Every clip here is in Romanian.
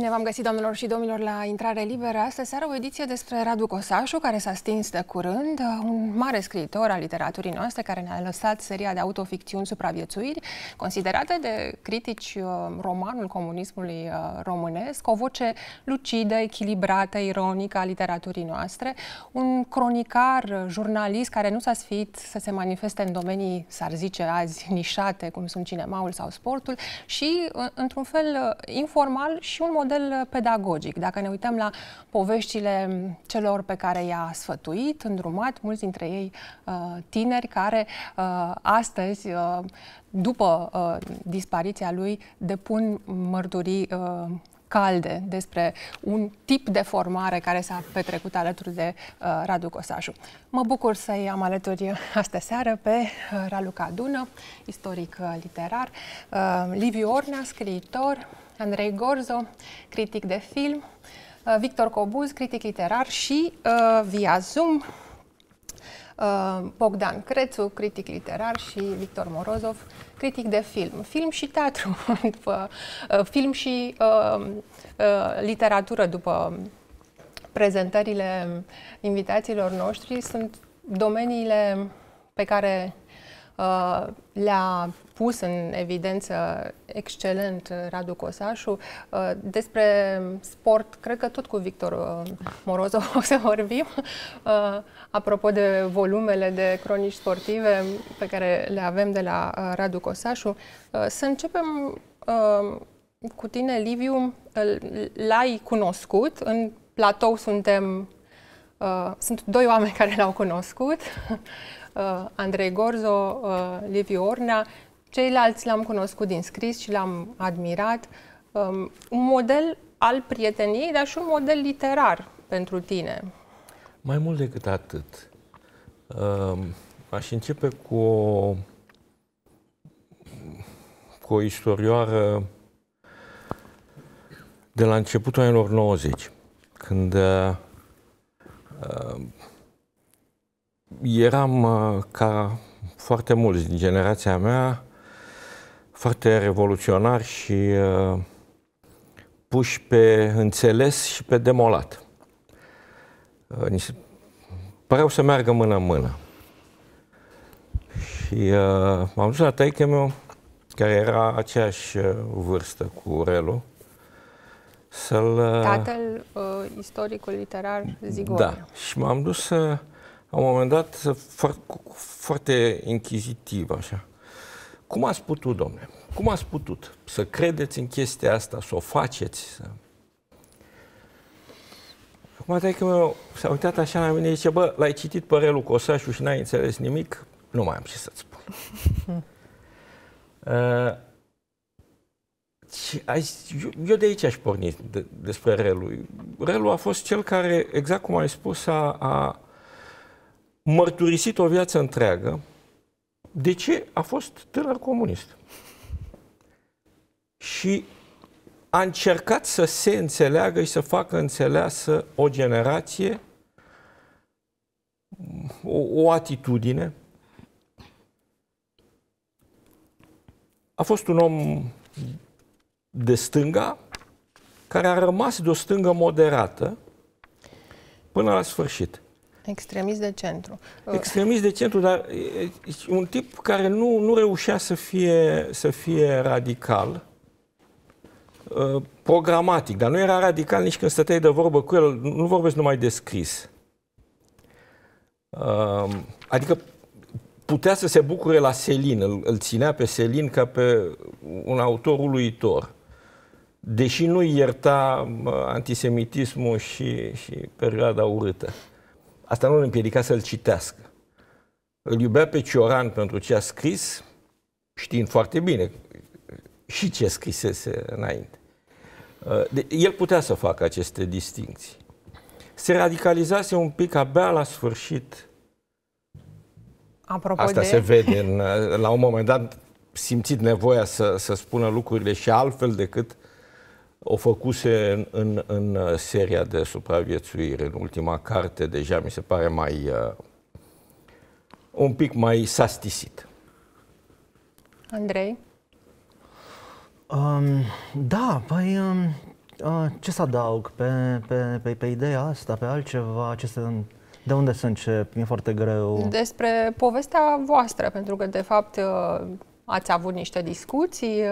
Bine v-am găsit, doamnelor și domnilor, la Intrare Liberă. Astăzi seară o ediție despre Radu Cosașu, care s-a stins de curând, un mare scriitor al literaturii noastre, care ne-a lăsat seria de autoficțiuni Supraviețuiri, considerate de critici romanul comunismului românesc, o voce lucidă, echilibrată, ironică a literaturii noastre, un cronicar, jurnalist care nu s-a sfiit să se manifeste în domenii, s-ar zice azi, nișate, cum sunt cinemaul sau sportul, și, într-un fel informal, și un model pedagogic. Dacă ne uităm la poveștile celor pe care i-a sfătuit, îndrumat, mulți dintre ei tineri care astăzi, după dispariția lui, depun mărturii calde despre un tip de formare care s-a petrecut alături de Radu Cosașu. Mă bucur să-i am alături astă seară pe Raluca Dună, istoric literar, Liviu Ornea, scriitor, Andrei Gorzo, critic de film, Victor Cobuz, critic literar și via Zoom Bogdan Crețu, critic literar, și Victor Morozov, critic de film. Film și teatru, film și literatură, după prezentările invitațiilor noștri, sunt domeniile pe care le-a pus în evidență excelent Radu Cosașu. Despre sport, cred că tot cu Victor Morozov o să vorbim. Apropo de volumele de cronici sportive pe care le avem de la Radu Cosașu, să începem cu tine, Liviu. L-ai cunoscut, în platou sunt doi oameni care l-au cunoscut, Andrei Gorzo, Liviu Ornea. Ceilalți l-am cunoscut din scris și l-am admirat. Un model al prieteniei, dar și un model literar pentru tine. Mai mult decât atât. Aș începe cu o istorioară de la începutul anilor 90, când eram, ca foarte mulți din generația mea, foarte revoluționari și puși pe înțeles și pe demolat. Păreau să meargă mână în mână. Și m-am dus la taică-meu, care era aceeași vârstă cu Relu, să-l... Tatăl, istoricul literar Zigor. Da, și m-am dus la un moment dat foarte inchizitiv, așa. Cum ați putut, domnule? Cum ați putut să credeți în chestia asta, să o faceți? Acum, taică-meu s-a uitat așa la mine și zice: bă, l-ai citit pe Relu Cosașu și n-ai înțeles nimic? Nu mai am ce să-ți spun. Eu de aici aș porni despre Relu. Relu a fost cel care, exact cum ai spus, a mărturisit o viață întreagă de ce a fost tânăr comunist. Și a încercat să se înțeleagă și să facă înțeleasă o generație, o atitudine. A fost un om de stânga, care a rămas de o stângă moderată până la sfârșit. Extremist de centru. Extremist de centru, dar un tip care nu reușea să fie radical, programatic, dar nu era radical nici când stăteai de vorbă cu el, nu vorbesc numai de scris. Adică putea să se bucure la Selin, îl ținea pe Selin ca pe un autor uluitor, deși nu ierta antisemitismul și perioada urâtă. Asta nu îl împiedica să-l citească. Îl iubea pe Cioran pentru ce a scris, știind foarte bine și ce scrisese înainte. El putea să facă aceste distincții. Se radicalizase un pic abia la sfârșit. Apropo Asta se vede, la un moment dat, simțit nevoia să spună lucrurile și altfel decât o făcuse în seria de Supraviețuire. În ultima carte deja mi se pare un pic mai sastisit. Andrei? Da, păi Ce să adaug pe ideea asta, pe altceva? De unde să încep? E foarte greu. Despre povestea voastră, pentru că, de fapt, ați avut niște discuții.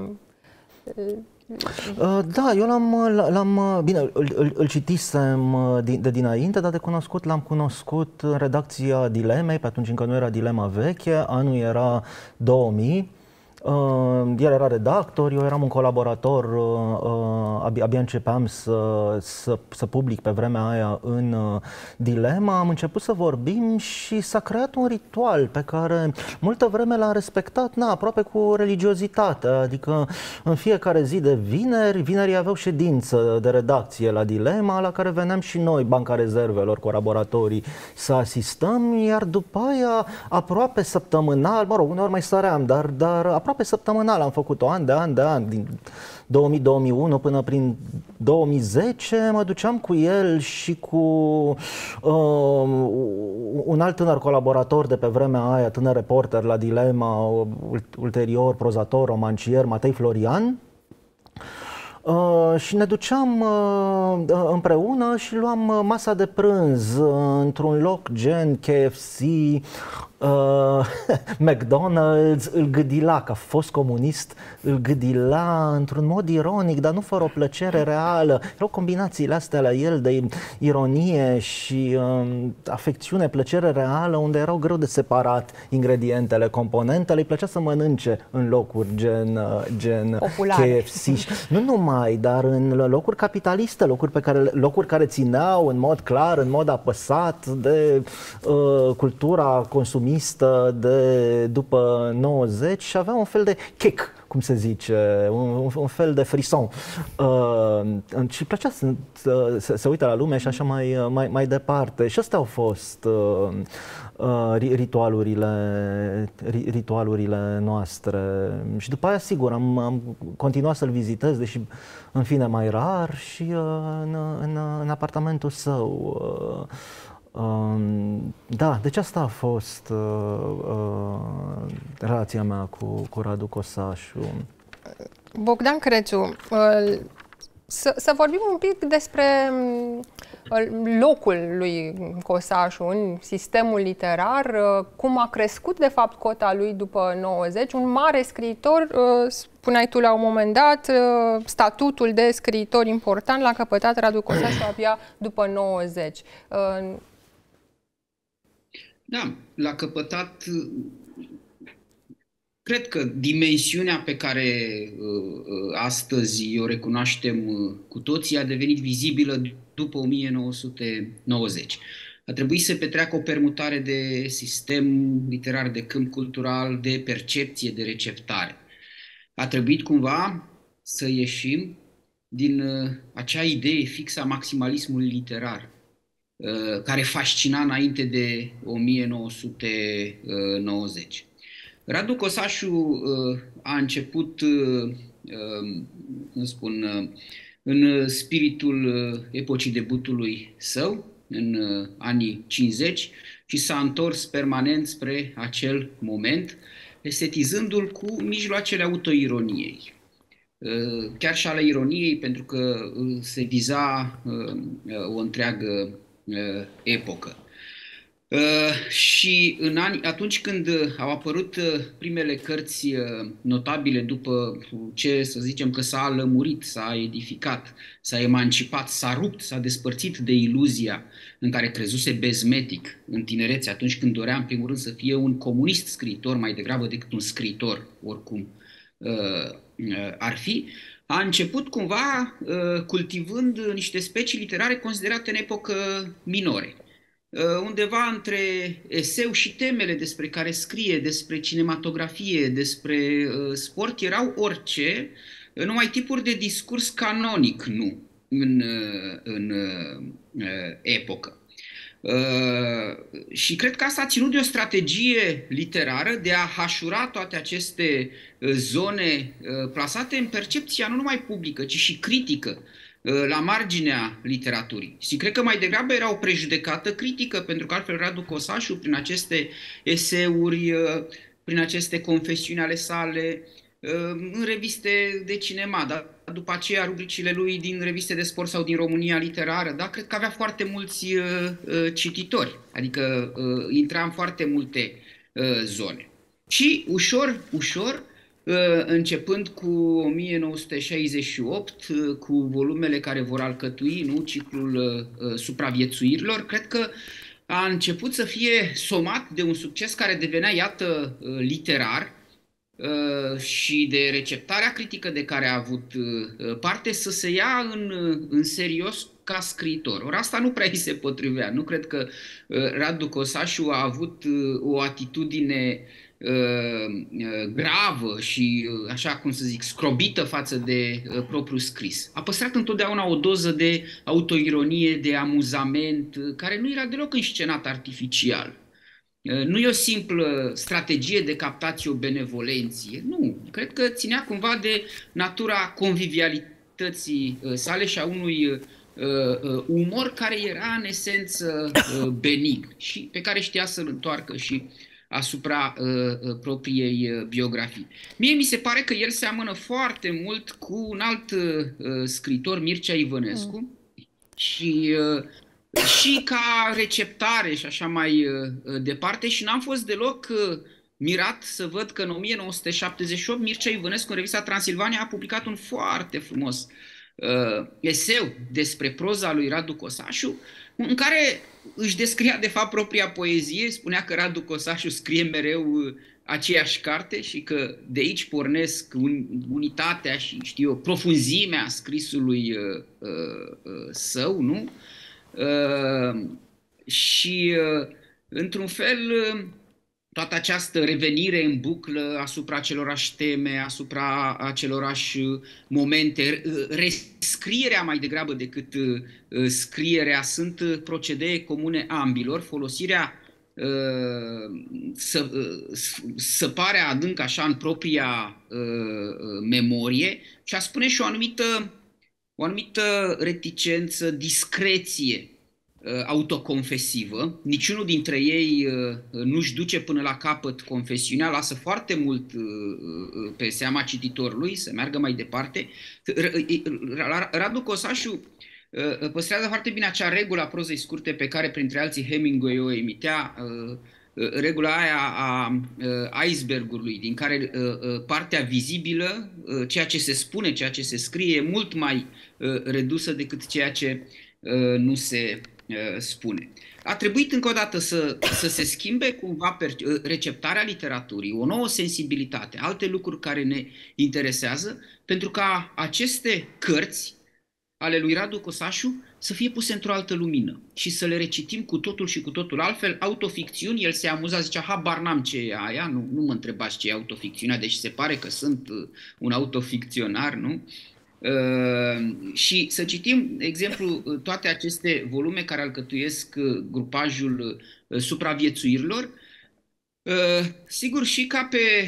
Da, eu bine, îl citisem de dinainte, dar de cunoscut l-am cunoscut în redacția Dilemei, pe atunci încă nu era Dilema veche, anul era 2000. El era redactor, eu eram un colaborator, abia începeam să public pe vremea aia în Dilema. Am început să vorbim și s-a creat un ritual pe care multă vreme l-am respectat, aproape cu religiozitate. Adică în fiecare zi de vinerii aveau ședință de redacție la Dilema, la care veneam și noi, Banca Rezervelor, colaboratorii, să asistăm, iar după aia aproape săptămânal, mă rog, uneori mai săream, dar aproape săptămânal am făcut-o, an de an, din 2000-2001 până prin 2010, mă duceam cu el și cu un alt tânăr colaborator de pe vremea aia, tânăr reporter la Dilema, ulterior prozator, romancier, Matei Florian. Și ne duceam împreună și luam masa de prânz într-un loc gen KFC, McDonald's, îl gâdila, ca fost comunist, îl gâdila într-un mod ironic, dar nu fără o plăcere reală. Erau combinațiile astea la el de ironie și afecțiune, plăcere reală, unde erau greu de separat ingredientele, componentele. Îi plăcea să mănânce în locuri gen KFC. Nu numai, dar în locuri capitaliste, locuri care țineau în mod clar, în mod apăsat de cultura consumistă de după 90 și avea un fel de kick, cum se zice, un fel de frisson. Și plăcea să se uite la lume și așa mai departe. Și astea au fost ritualurile noastre. Și după aia, sigur, am continuat să-l vizitez, deși în fine mai rar, și în apartamentul său. Da, deci asta a fost relația mea cu Radu Cosașu. Bogdan Crețu, să vorbim un pic despre locul lui Cosașu în sistemul literar, cum a crescut de fapt cota lui după 90, un mare scriitor, spuneai tu la un moment dat, statutul de scriitor important l-a căpătat Radu Cosașu abia după 90. Da, l-a căpătat. Cred că dimensiunea pe care astăzi o recunoaștem cu toții a devenit vizibilă după 1990. A trebuit să petreacă o permutare de sistem literar, de câmp cultural, de percepție, de receptare. A trebuit cumva să ieșim din acea idee fixă a maximalismului literar, care fascina înainte de 1990. Radu Cosașu a început, în spiritul epocii debutului său, în anii 50, și s-a întors permanent spre acel moment, estetizându-l cu mijloacele autoironiei. Chiar și ale ironiei, pentru că se viza o întreagă epocă. Și atunci când au apărut primele cărți notabile, după ce, să zicem, că s-a lămurit, s-a edificat, s-a emancipat, s-a rupt, s-a despărțit de iluzia în care crezuse bezmetic în tinerețe, atunci când dorea în primul rând să fie un comunist scriitor mai degrabă decât un scriitor, oricum ar fi, a început cumva cultivând niște specii literare considerate în epocă minore. Undeva între eseu și temele despre care scrie, despre cinematografie, despre sport, erau orice, numai tipuri de discurs canonic, nu, în epocă. Și cred că asta a ținut de o strategie literară de a hașura toate aceste zone plasate în percepția nu numai publică, ci și critică, la marginea literaturii. Și cred că mai degrabă era o prejudecată critică, pentru că altfel Radu Cosașu, prin aceste eseuri, prin aceste confesiuni ale sale, în reviste de cinema, dar după aceea rubricile lui din reviste de sport sau din România Literară, da? Cred că avea foarte mulți cititori, adică intra în foarte multe zone. Și ușor, ușor, începând cu 1968, cu volumele care vor alcătui, nu, ciclul supraviețuirilor, cred că a început să fie somat de un succes care devenea, iată, literar, și de receptarea critică de care a avut parte, să se ia în serios ca scriitor. Ori asta nu prea îi se potrivea. Nu cred că Radu Cosașu a avut o atitudine gravă și, așa cum să zic, scrobită față de propriul scris. A păstrat întotdeauna o doză de autoironie, de amuzament, care nu era deloc înscenat artificial. Nu e o simplă strategie de captatio benevolenție, nu. Cred că ținea cumva de natura convivialității sale și a unui umor care era în esență benign și pe care știa să-l întoarcă și asupra propriei biografii. Mie mi se pare că el seamănă foarte mult cu un alt scriitor, Mircea Ivănescu, și ca receptare și așa mai departe, și n-am fost deloc mirat să văd că în 1978 Mircea Ivănescu, în revista Transilvania, a publicat un foarte frumos eseu despre proza lui Radu Cosașu, în care își descria de fapt propria poezie, spunea că Radu Cosașu scrie mereu aceeași carte și că de aici pornesc unitatea și, știu eu, profunzimea scrisului său, nu? Și, într-un fel, toată această revenire în buclă asupra acelorași teme, asupra acelorași momente, rescrierea mai degrabă decât scrierea, sunt procedee comune ambilor. Folosirea săparea adânc așa în propria memorie și a spune și o anumită reticență, discreție autoconfesivă. Niciunul dintre ei nu-și duce până la capăt confesiunea, lasă foarte mult pe seama cititorului să meargă mai departe. Radu Cosașu păstrează foarte bine acea regulă a prozei scurte pe care, printre alții, Hemingway o emitea, regula aia a icebergului, din care partea vizibilă, ceea ce se spune, ceea ce se scrie, e mult mai redusă decât ceea ce nu se spune. A trebuit încă o dată să se schimbe cumva receptarea literaturii, o nouă sensibilitate, alte lucruri care ne interesează, pentru ca aceste cărți ale lui Radu Cosașu să fie puse într-o altă lumină și să le recitim cu totul și cu totul altfel. Autoficțiuni, el se amuza, zicea, habar n-am ce e aia, nu mă întrebați ce e autoficțiunea, deci se pare că sunt un autoficționar, nu? Și să citim, de exemplu, toate aceste volume care alcătuiesc grupajul supraviețuirilor, sigur și ca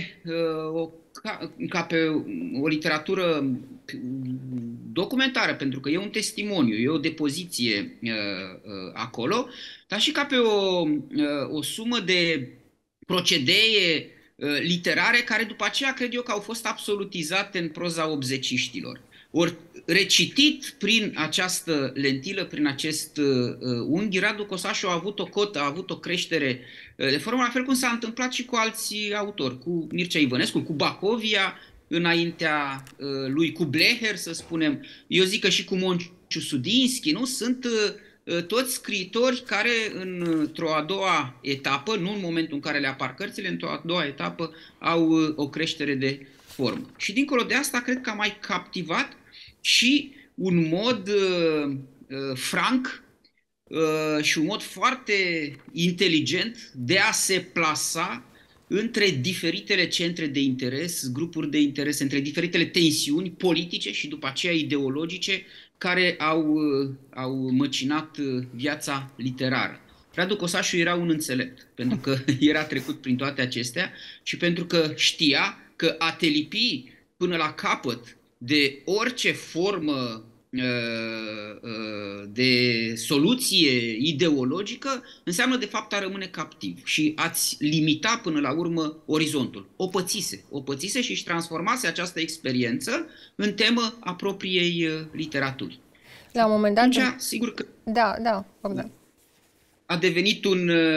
pe o literatură documentară, pentru că e un testimoniu, e o depoziție acolo, dar și ca pe o sumă de procedee literare care după aceea cred eu că au fost absolutizate în proza obzeciștilor. Ori recitit prin această lentilă, prin acest unghi, Radu Cosașu a avut o cotă, a avut o creștere de formă, la fel cum s-a întâmplat și cu alți autori, cu Mircea Ivănescu, cu Bacovia, înaintea lui, cu Bleher, să spunem. Eu zic că și cu Monciu Sudinski, nu? Sunt toți scriitori care într-o a doua etapă, nu în momentul în care le apar cărțile, într-o a doua etapă au o creștere de formă. Și dincolo de asta, cred că a mai captivat și un mod franc și un mod foarte inteligent de a se plasa între diferitele centre de interes, grupuri de interes, între diferitele tensiuni politice și după aceea ideologice care au măcinat viața literară. Radu Cosașu era un înțelept, pentru că era trecut prin toate acestea și pentru că știa că a te lipi până la capăt de orice formă de soluție ideologică, înseamnă de fapt a rămâne captiv și ați limita până la urmă orizontul. O pățise și își transformase această experiență în temă a propriei literaturi. La un moment dat... Atunci, sigur că... Da, Bogdan. A devenit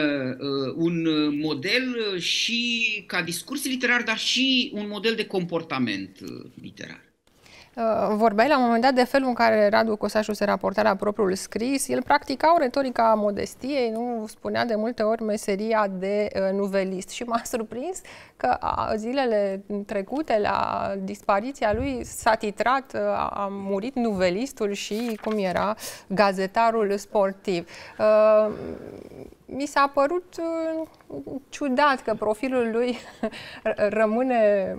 un model și ca discurs literar, dar și un model de comportament literar. Vorbeai la un moment dat de felul în care Radu Cosașu se raporta la propriul scris. El practica o retorică a modestiei, nu spunea de multe ori meseria de nuvelist. Și m-a surprins că zilele trecute, la dispariția lui, s-a titrat a murit nuvelistul și, cum era, gazetarul sportiv. Mi s-a părut ciudat că profilul lui rămâne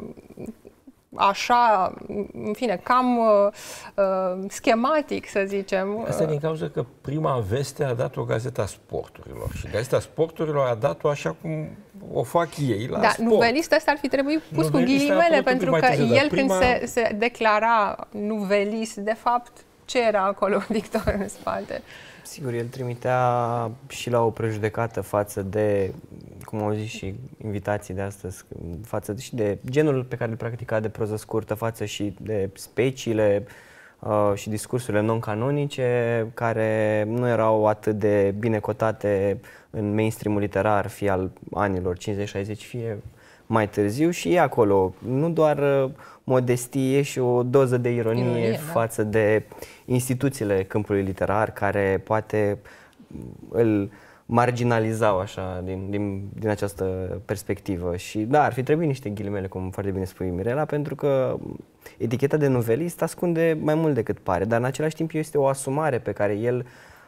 așa, în fine, cam schematic, să zicem. Asta din cauza că prima veste a dat-o Gazeta Sporturilor și Gazeta Sporturilor a dat-o așa cum o fac ei la sport. Nuvelist ăsta ar fi trebuit pus cu ghilimele, pentru că el când se declara nuvelist, de fapt, ce era acolo, Victor, în spate? Sigur, el trimitea și la o prejudecată față de, cum au zis și invitații de astăzi, față și de genul pe care îl practica de proză scurtă, față și de speciile și discursurile non-canonice, care nu erau atât de bine cotate în mainstream-ul literar, fie al anilor 50-60, fie mai târziu, și e acolo nu doar modestie și o doză de ironie față de instituțiile câmpului literar, care poate îl marginalizau așa din această perspectivă. Și da, ar fi trebuit niște ghilimele, cum foarte bine spui, Mirela, pentru că eticheta de nuvelist ascunde mai mult decât pare, dar în același timp este o asumare pe care el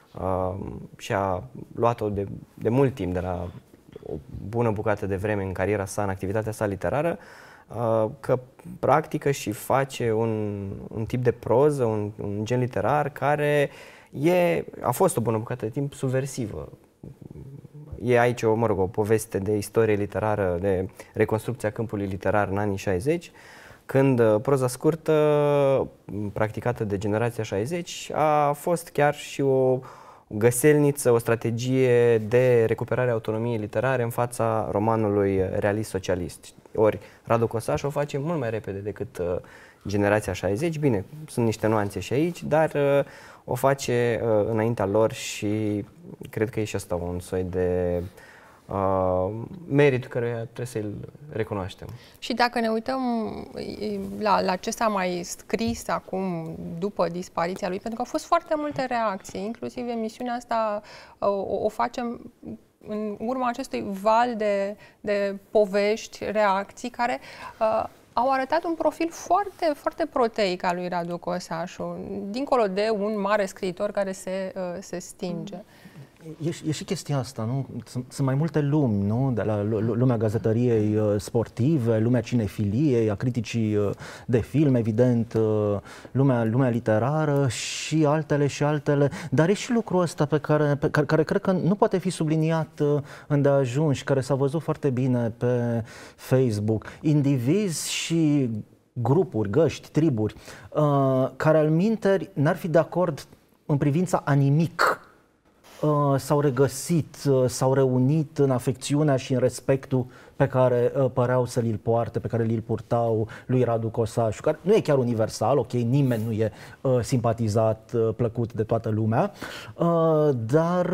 și-a luat-o de mult timp, de la o bună bucată de vreme în cariera sa, în activitatea sa literară, că practică și face un tip de proză, un gen literar care a fost o bună bucată de timp subversivă. E aici o poveste de istorie literară, de reconstrucția câmpului literar în anii 60, când proza scurtă, practicată de generația 60, a fost chiar și o găselniță, o strategie de recuperare a autonomiei literare în fața romanului realist-socialist. Ori Radu Cosaș o face mult mai repede decât generația 60. Bine, sunt niște nuanțe și aici, dar o face înaintea lor și cred că e și asta un soi de merit care trebuie să-l recunoaștem. Și dacă ne uităm la ce s-a mai scris acum după dispariția lui, pentru că au fost foarte multe reacții, inclusiv emisiunea asta o facem în urma acestui val de povești, reacții care au arătat un profil foarte, foarte proteic al lui Radu Cosașu, dincolo de un mare scriitor care se stinge. E și chestia asta, nu? Sunt mai multe lumi, nu? De la lumea gazetăriei sportive, lumea cinefiliei, a criticii de film, evident, lumea literară și altele, dar e și lucrul ăsta pe care cred că nu poate fi subliniat îndeajuns și care s-a văzut foarte bine pe Facebook. Indivizi și grupuri, găști, triburi, care alminteri n-ar fi de acord în privința a nimic. S-au regăsit, s-au reunit în afecțiunea și în respectul pe care păreau să li-l poarte, pe care li-l purtau lui Radu Cosașu, care nu e chiar universal, ok, nimeni nu e simpatizat, plăcut de toată lumea, dar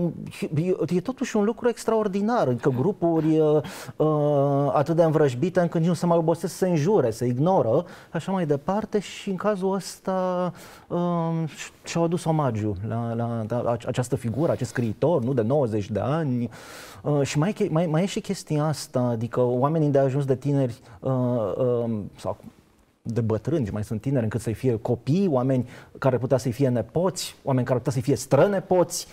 e totuși un lucru extraordinar, adică grupuri atât de învrăjbite încât nu se mai obosesc să se înjure, se ignoră, așa mai departe, și în cazul ăsta și-au adus omagiu la această figură, acest scriitor, nu, de 90 de ani. Și mai e și chestia asta, adică oamenii de ajuns de tineri sau de bătrâni, mai sunt tineri încât să-i fie copii, oameni care putea să-i fie nepoți, oameni care putea să-i fie strănepoți.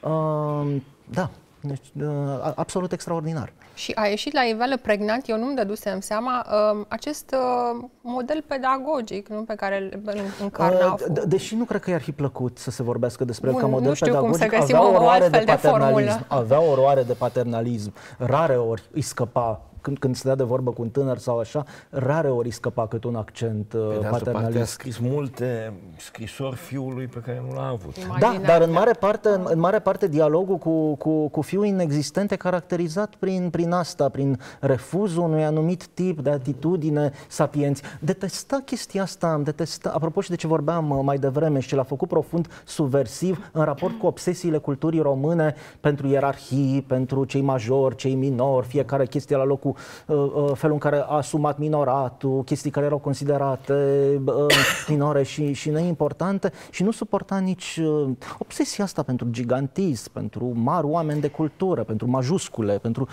Da, deci, absolut extraordinar. Și a ieșit la iveală pregnant, eu nu-mi dădusem seama, acest model pedagogic, nu, pe care îl încarna. Deși nu cred că i-ar fi plăcut să se vorbească despre el ca model nu știu pedagogic, cum să găsim o altfel de formulă. Avea oroare de paternalism, rare ori îi scăpa când se dea de vorbă cu un tânăr sau așa, rare ori scăpa cât un accent paternalist. Parte a scris multe scrisori fiului pe care nu l-a avut. Da, dar în mare parte dialogul cu fiul inexistent e caracterizat prin asta, prin refuzul unui anumit tip de atitudine sapienți. Detesta chestia asta, apropo și de ce vorbeam mai devreme și ce l-a făcut profund subversiv în raport cu obsesiile culturii române pentru ierarhii, pentru cei majori, cei minori, fiecare chestie la locul, felul în care a asumat minoratul, chestii care erau considerate minore și neimportante, și nu suporta nici obsesia asta pentru gigantism, pentru mari oameni de cultură, pentru majuscule, pentru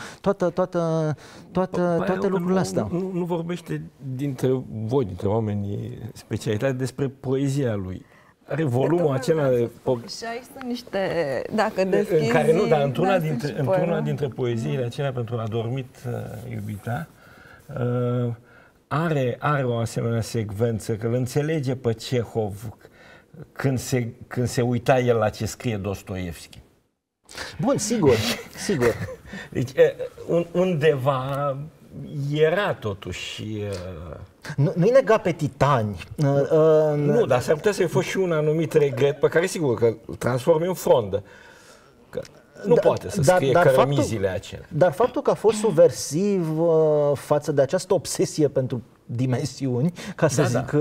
toate lucrurile astea. Nu vorbește dintre voi, dintre oamenii specialitate, despre poezia lui. Are volumul acela de... Și aici sunt niște... Dacă deschizi... În care nu, dar într-una dintre poeziile acelea pentru adormit iubita, are o asemenea secvență, că îl înțelege pe Cehov când se uita el la ce scrie Dostoevski. Bun, sigur. Deci, undeva era totuși... Nu-i nega pe titani. Nu, dar s-ar putea să-i fost și un anumit regret pe care sigur că îl transformi în frondă. Că nu poate să scrie cărămizile acelea. Dar faptul că a fost subversiv față de această obsesie pentru dimensiuni, ca să zic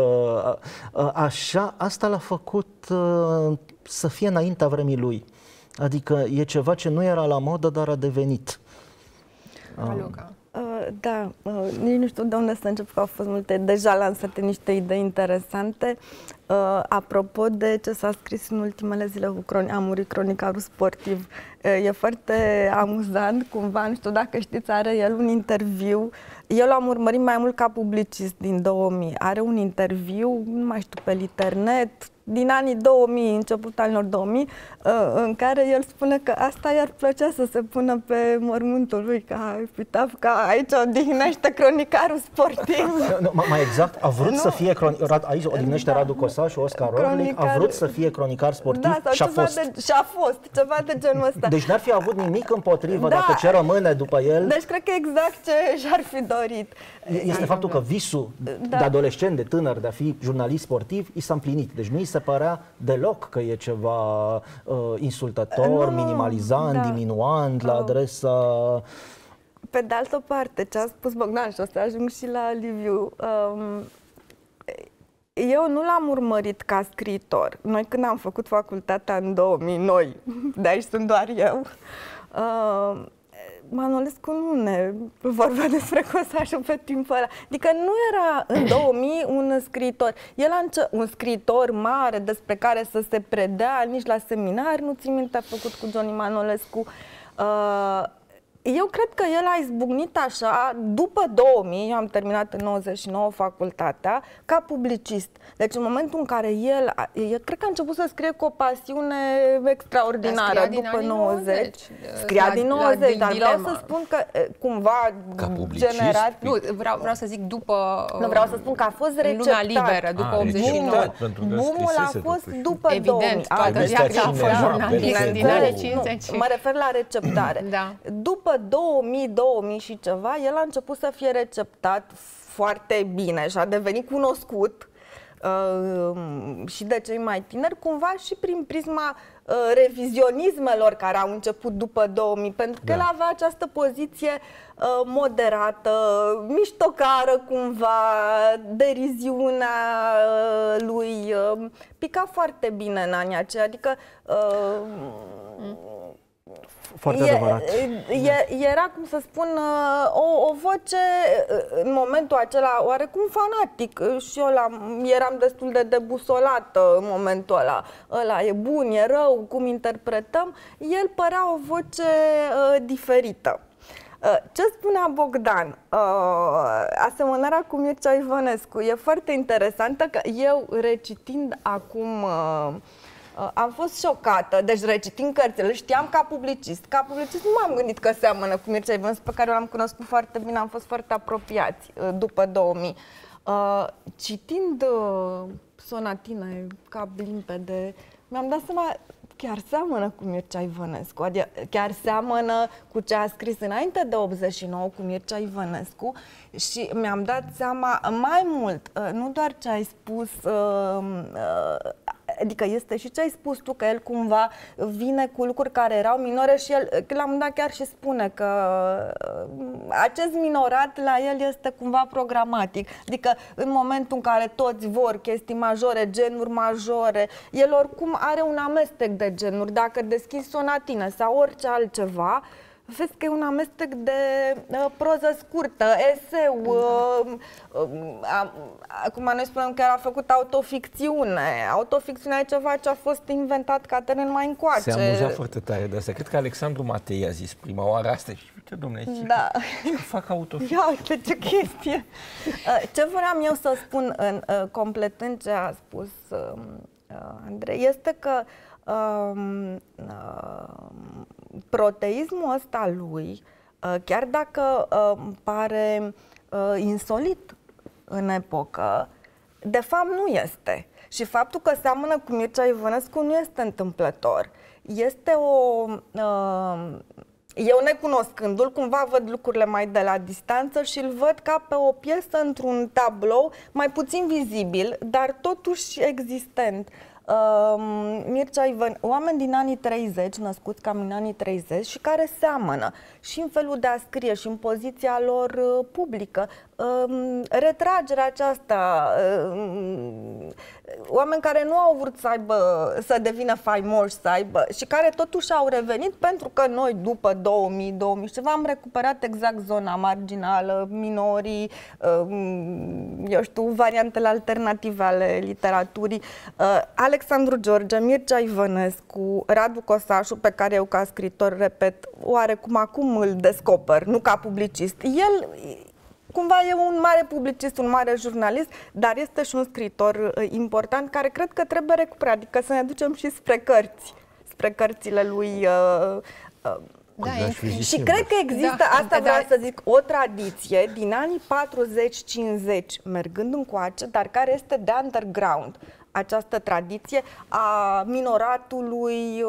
așa, asta l-a făcut să fie înaintea vremii lui. Adică e ceva ce nu era la modă, dar a devenit. Raluca. Da, nici nu știu de unde să încep, că au fost multe, deja lansate niște idei interesante. Apropo de ce s-a scris în ultimele zile cu a murit cronicarul sportiv, e foarte amuzant, cumva, nu știu dacă știți, are el un interviu. Eu l-am urmărit mai mult ca publicist din 2000. Are un interviu, nu mai știu, pe internet, din anii 2000, început anilor 2000, în care el spune că asta i-ar plăcea să se pună pe mormântul lui, ca epitaf, că aici odihnește cronicarul sportiv. Mai exact, a vrut să fie aici odihnește Radu Cosașu, Oscar Orlic, a vrut să fie cronicar sportiv și a fost. Și a fost, ceva de genul ăsta. Deci n-ar fi avut nimic împotrivă dacă ce rămâne după el. Deci cred că exact ce și-ar fi dorit. Este faptul că visul de adolescent, de tânăr, de a fi jurnalist sportiv, i s-a împlinit. Deci nu i se părea deloc că e ceva insultător, minimalizant, diminuant la adresa... Pe de altă parte, ce a spus Bogdan, și o să ajung și la Liviu, eu nu l-am urmărit ca scriitor. Noi când am făcut facultatea în 2000, noi, de aici sunt doar eu, Manolescu nu ne vorbea despre Cosașu pe timpul ăla. Adică nu era în 2000 un scriitor. El un scriitor mare despre care să se predea nici la seminar, nu țin minte, a făcut cu Johnny Manolescu. Eu cred că el a izbucnit așa, după 2000, eu am terminat în 99 facultatea, ca publicist. Deci în momentul în care el cred că a început să scrie cu o pasiune extraordinară după 90. Scria din 90, dar vreau să spun că cumva generat... Nu, vreau să zic după... Nu, vreau să spun că a fost receptat. Luna liberă, după 89. Boom-ul a fost după 2000. Evident, toată viața a fost jurnalist din anii 50. Mă refer la receptare. După 2000 și ceva, el a început să fie receptat foarte bine și a devenit cunoscut și de cei mai tineri, cumva și prin prisma revizionismelor care au început după 2000, pentru că el avea această poziție moderată, miștocară cumva, deriziunea lui pica foarte bine în anii aceia, adică foarte adevărat. Era, cum să spun, o voce în momentul acela oarecum fanatic și eu eram destul de debusolată în momentul ăla. Ăla e bun, e rău, cum interpretăm. El părea o voce diferită. Ce spunea Bogdan? Asemănarea cu Mircea Ivănescu e foarte interesantă, că eu recitind acum am fost șocată, deci recitind cărțile, știam ca publicist. Ca publicist nu m-am gândit că seamănă cu Mircea Ivănescu, pe care l-am cunoscut foarte bine, am fost foarte apropiați după 2000. Citind Sonatine, Cap limpede, mi-am dat seama chiar seamănă cu Mircea Ivănescu, adică chiar seamănă cu ce a scris înainte de 89 cu Mircea Ivănescu și mi-am dat seama mai mult, nu doar ce ai spus, adică este și ce ai spus tu, că el cumva vine cu lucruri care erau minore și el, la un moment dat chiar și spune că acest minorat la el este cumva programatic. Adică în momentul în care toți vor chestii majore, genuri majore, el oricum are un amestec de genuri. Dacă deschizi sonatină sau orice altceva, vezi că e un amestec de proză scurtă, eseu, acum noi spunem că el a făcut autoficțiune. Autoficțiunea e ceva ce a fost inventat ca termen mai încoace. Se amuza foarte tare de asta. Cred că Alexandru Matei a zis prima oară asta și uite, dom'le, da. că fac autoficțiune. Ia uite ce chestie! Ce vreau eu să spun, completând ce a spus Andrei, este că proteismul ăsta lui, chiar dacă pare insolit în epocă, de fapt nu este. Și faptul că seamănă cu Mircea Ivănescu nu este întâmplător. Este o... Eu, necunoscându-l, cumva văd lucrurile mai de la distanță și îl văd ca pe o piesă într-un tablou mai puțin vizibil, dar totuși existent. Mircea Ivănescu, oameni din anii 30, născuți cam în anii 30 și care seamănă și în felul de a scrie și în poziția lor publică. Retragerea aceasta, oameni care nu au vrut să aibă, să devină faimoși, să aibă și care totuși au revenit pentru că noi după 2000 și ceva am recuperat exact zona marginală, minorii, eu știu, variantele alternative ale literaturii. Alexandru George, Mircea Ivănescu, Radu Cosașu, pe care eu ca scriitor, repet, oarecum acum îl descoper, nu ca publicist. El cumva e un mare publicist, un mare jurnalist, dar este și un scriitor important care cred că trebuie recuperat, adică să ne ducem și spre cărțile lui. Da, și cred că există, asta vreau să zic, o tradiție din anii 40-50, mergând încoace, dar care este de underground. Această tradiție a minoratului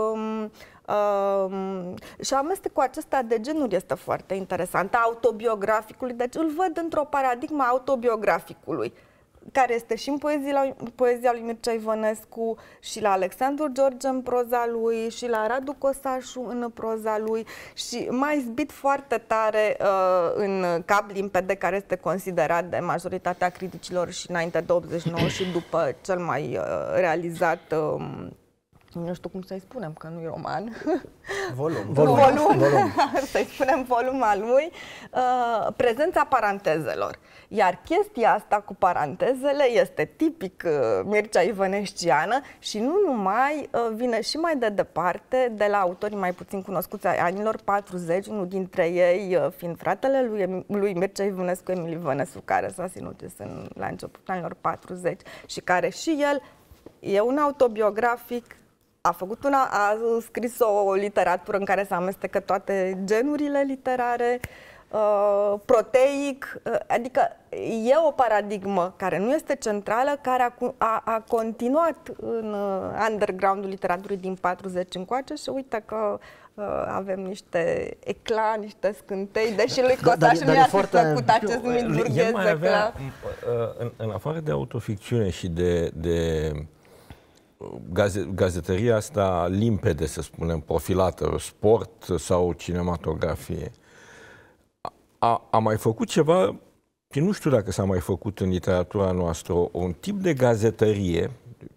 și amestecul acesta de genuri este foarte interesant, a autobiograficului, deci îl văd într-o paradigmă autobiograficului, care este și în poezia lui Mircea Ivănescu, și la Alexandru George în proza lui, și la Radu Cosașu în proza lui, și mai zbit foarte tare în Cap limpede, care este considerat de majoritatea criticilor și înainte de 89 și după cel mai realizat, nu știu cum să-i spunem, că nu e roman. Volum. Să-i spunem volum al lui, prezența parantezelor. Iar chestia asta cu parantezele este tipic Mircea Ivănesciană și nu numai, vine și mai de departe de la autorii mai puțin cunoscuți ai anilor 40, unul dintre ei fiind fratele lui Mircea Ivănescu, Emil Ivănescu, care s-a sinucis la începutul anilor 40 și care și el e un autobiografic. A scris o literatură în care se amestecă toate genurile literare, proteic, adică e o paradigmă care nu este centrală, care a continuat în underground-ul literaturii din 40 încoace și uite că avem niște ecla, niște scântei, deși lui Cosaș nu i-a plăcut acest mit burghez ecla. În afară de autoficțiune și de gazetăria asta limpede, să spunem, profilată, sport sau cinematografie, a mai făcut ceva, și nu știu dacă s-a mai făcut în literatura noastră, un tip de gazetărie.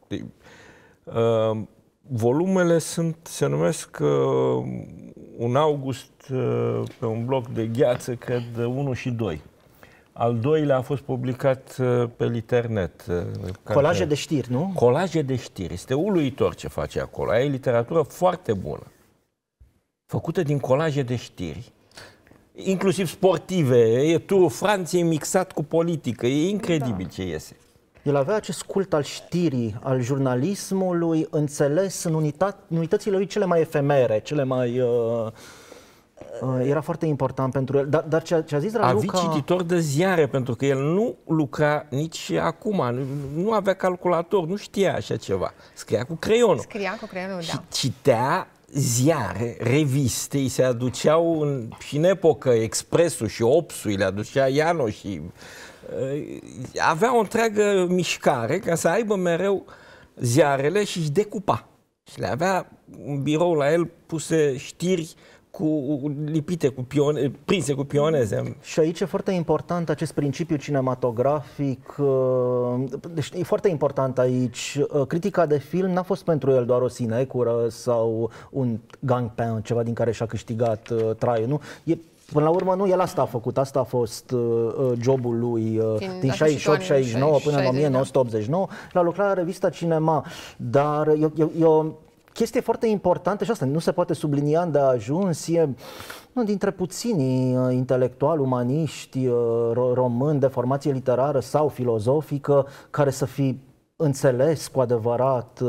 Volumele se numesc Un august pe un bloc de gheață, cred, 1 și 2. Al doilea a fost publicat pe Liternet. Colaje de știri, nu? Colaje de știri. Este uluitor ce face acolo. E literatură foarte bună. Făcută din colaje de știri. Inclusiv sportive. E Turul Franței mixat cu politică. E incredibil ce iese. El avea acest cult al știrii, al jurnalismului, înțeles în unitățile lui cele mai efemere, cele mai... Era foarte important pentru el. Dar ce a zis Raluca... Avea cititor de ziare, pentru că el nu lucra nici acum, nu avea calculator, nu știa așa ceva. Scria cu creionul. Scria cu creionul, și da. Citea ziare, reviste, îi se aduceau și în epocă Expressul și Opsul, îi le aducea Iano și avea o întreagă mișcare ca să aibă mereu ziarele și își decupa. Și le avea în birou la el puse știri lipite, prinse cu pioneze. Și aici e foarte important acest principiu cinematografic. Deci e foarte important aici. Critica de film n-a fost pentru el doar o sinecură sau un gang-pain, ceva din care și-a câștigat traiul. Nu? Până la urmă, nu, el asta a făcut, asta a fost jobul lui din 68-69 până în 1989. L-a lucrat la revista Cinema, dar e o chestie foarte importantă și asta nu se poate sublinia de ajuns. E unul dintre puținii intelectuali, umaniști români de formație literară sau filozofică care să fi înțeles cu adevărat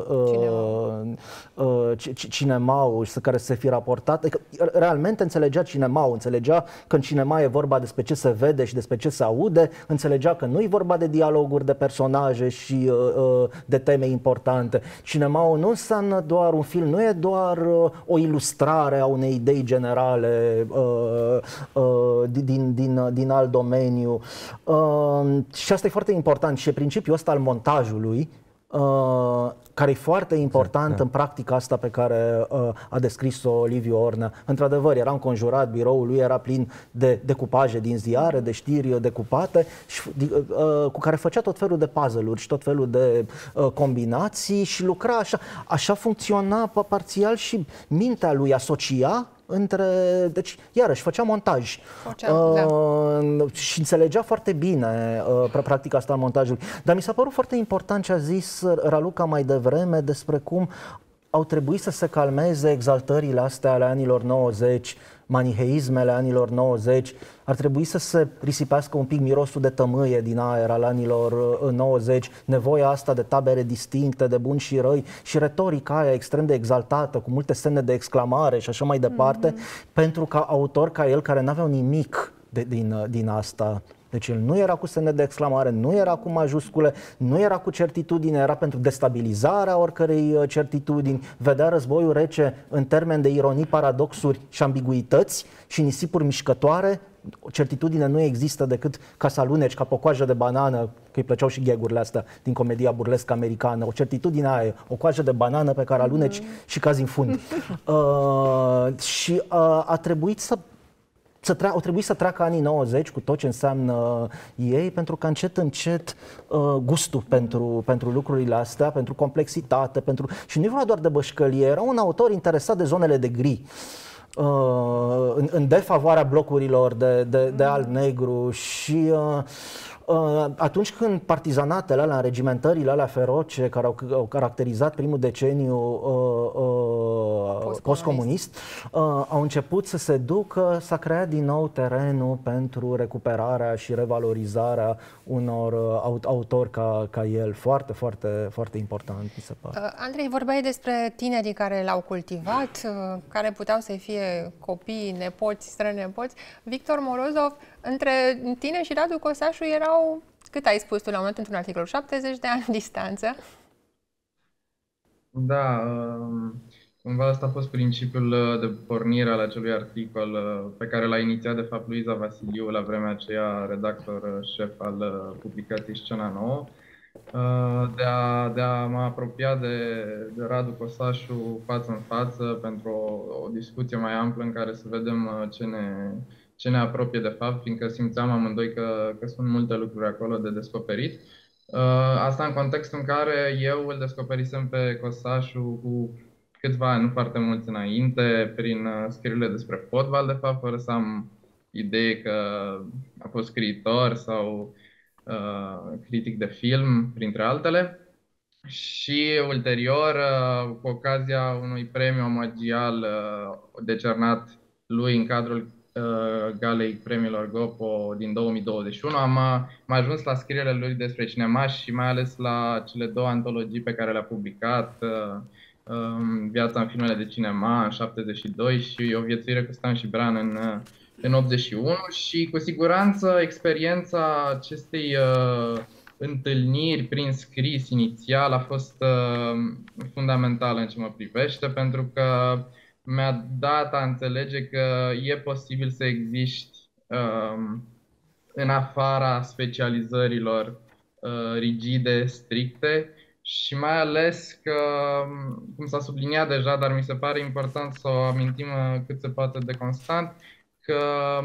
cinemaul și care să se fi raportat. Realmente înțelegea cinemaul, înțelegea că în cinema e vorba despre ce se vede și despre ce se aude, înțelegea că nu e vorba de dialoguri, de personaje și de teme importante. Cinemaul nu înseamnă doar un film, nu e doar o ilustrare a unei idei generale din alt domeniu. Și asta e foarte important și e principiul ăsta al montajului, care e foarte important în practica asta pe care a descris-o Liviu Ornea. Într-adevăr, era înconjurat, biroul lui era plin de decupaje din ziare, de știri decupate, cu care făcea tot felul de puzzle-uri și tot felul de combinații și lucra așa. Așa funcționa parțial și mintea lui, asocia deci, iarăși, făcea montaj. Și înțelegea foarte bine practica asta a montajului. Dar mi s-a părut foarte important ce a zis Raluca mai devreme despre cum au trebuit să se calmeze exaltările astea ale anilor 90, maniheismele anilor 90, ar trebui să se risipească un pic mirosul de tămâie din aer al anilor 90, nevoia asta de tabere distincte, de buni și răi și retorica aia extrem de exaltată, cu multe semne de exclamare și așa mai departe, pentru ca autori ca el, care n-aveau nimic din asta. Deci el nu era cu semne de exclamare, nu era cu majuscule, nu era cu certitudine, era pentru destabilizarea oricărei certitudini, vedea războiul rece în termen de ironii, paradoxuri și ambiguități și nisipuri mișcătoare. Certitudine nu există decât ca să aluneci ca pe o coajă de banană, că îi plăceau și gag-urile astea din comedia burlescă americană. O certitudine aia, o coajă de banană pe care aluneci și cazi în fund. Și a trebuit au trebuit să treacă anii 90 cu tot ce înseamnă ei, pentru că încet, încet gustul pentru lucrurile astea, pentru complexitate, și nu e vorba doar de bășcălie, era un autor interesat de zonele de gri, în defavoarea blocurilor de alb-negru și atunci când partizanatele alea, regimentările alea feroce care au caracterizat primul deceniu postcomunist au început să se ducă, s-a creat din nou terenul pentru recuperarea și revalorizarea unor autori ca el. Foarte, foarte, foarte important, mi se pare. Andrei, vorbeai despre tinerii care l-au cultivat, care puteau să fie copii, nepoți, strănepoți. Victor Morozov, între tine și Radu Cosașu erau, cât ai spus tu la un moment într-un articol, 70 de ani distanță? Da, cumva asta a fost principiul de pornire al acelui articol pe care l-a inițiat de fapt Luiza Vasiliu, la vremea aceea redactor șef al publicației Scena Nouă, de a mă apropia de Radu Cosașu față în față pentru o discuție mai amplă în care să vedem ce ne apropie de fapt, fiindcă simțeam amândoi că sunt multe lucruri acolo de descoperit. Asta în contextul în care eu îl descoperisem pe Cosașu cu câțiva ani, nu foarte mulți înainte, prin scrierile despre fotbal, de fapt, fără să am idee că a fost scriitor sau critic de film, printre altele. Și ulterior, cu ocazia unui premiu omagial decernat lui în cadrul Galei Premiilor Gopo din 2021, am ajuns la scrierile lui despre cinema și mai ales la cele două antologii pe care le-a publicat, viața în filmele de cinema în 72 și O viețuire cu Stan și Bran în 81 și cu siguranță experiența acestei întâlniri prin scris inițial a fost fundamentală în ce mă privește, pentru că mi-a dat a înțelege că e posibil să existi în afara specializărilor rigide, stricte și mai ales că, cum s-a subliniat deja, dar mi se pare important să o amintim cât se poate de constant, că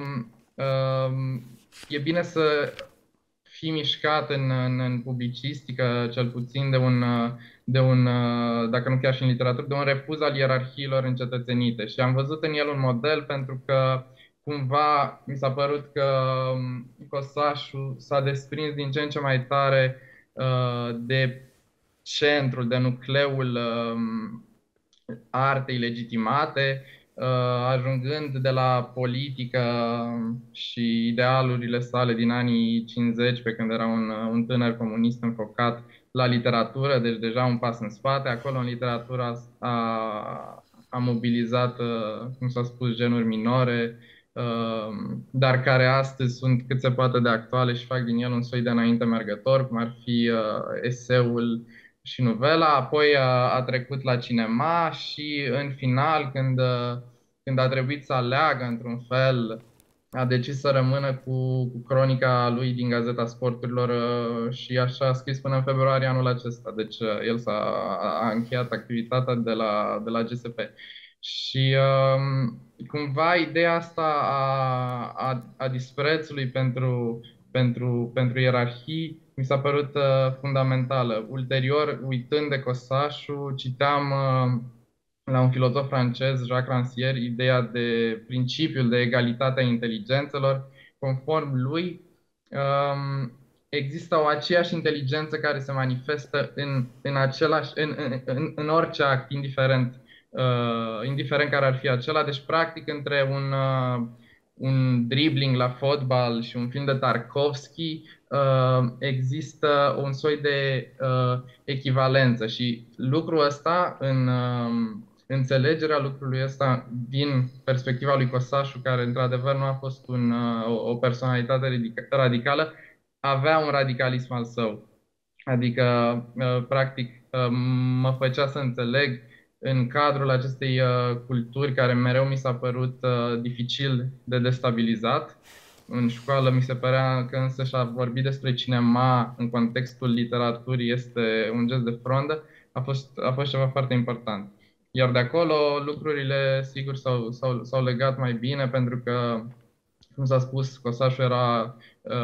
e bine să fii mișcat în publicistică, cel puțin de un, dacă nu chiar și în literatură, de un refuz al ierarhiilor încetățenite. Și am văzut în el un model pentru că cumva mi s-a părut că Cosașul s-a desprins din ce în ce mai tare de centrul, de nucleul artei legitimate, ajungând de la politică și idealurile sale din anii 50, pe când era un tânăr comunist înfocat, la literatură, deci deja un pas în spate. Acolo în literatură a mobilizat, cum s-a spus, genuri minore, dar care astăzi sunt cât se poate de actuale și fac din el un soi de înainte mergător, cum ar fi eseul și novela. Apoi a trecut la cinema și în final, când a trebuit să aleagă într-un fel, a decis să rămână cu cronica lui din Gazeta Sporturilor și așa a scris până în februarie anul acesta. Deci el a încheiat activitatea de la GSP. Și cumva ideea asta a disprețului pentru ierarhii mi s-a părut fundamentală. Ulterior, uitând de Cosașul, citeam la un filozof francez, Jacques Rancière, ideea de principiul de egalitate a inteligențelor. Conform lui, există o aceeași inteligență care se manifestă în orice act, indiferent care ar fi acela. Deci, practic, între un dribbling la fotbal și un film de Tarkovski există un soi de echivalență și lucrul ăsta, înțelegerea lucrului ăsta din perspectiva lui Cosașu, care într-adevăr nu a fost o personalitate radicală, avea un radicalism al său. Adică, practic, mă făcea să înțeleg în cadrul acestei culturi care mereu mi s-a părut dificil de destabilizat. În școală mi se părea că însăși a vorbi despre cinema în contextul literaturii este un gest de frondă. A fost ceva foarte important. Iar de acolo lucrurile, sigur, s-au legat mai bine, pentru că, cum s-a spus, Cosașul era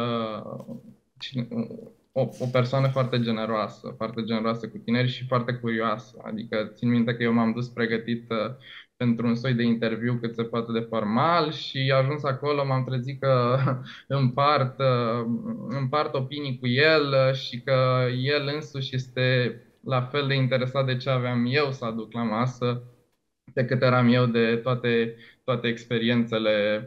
o persoană foarte generoasă cu tineri și foarte curioasă. Adică țin minte că eu m-am dus pregătit pentru un soi de interviu cât se poate de formal și ajuns acolo m-am trezit că împart opinii cu el și că el însuși este la fel de interesat de ce aveam eu să aduc la masă de cât eram eu de toate experiențele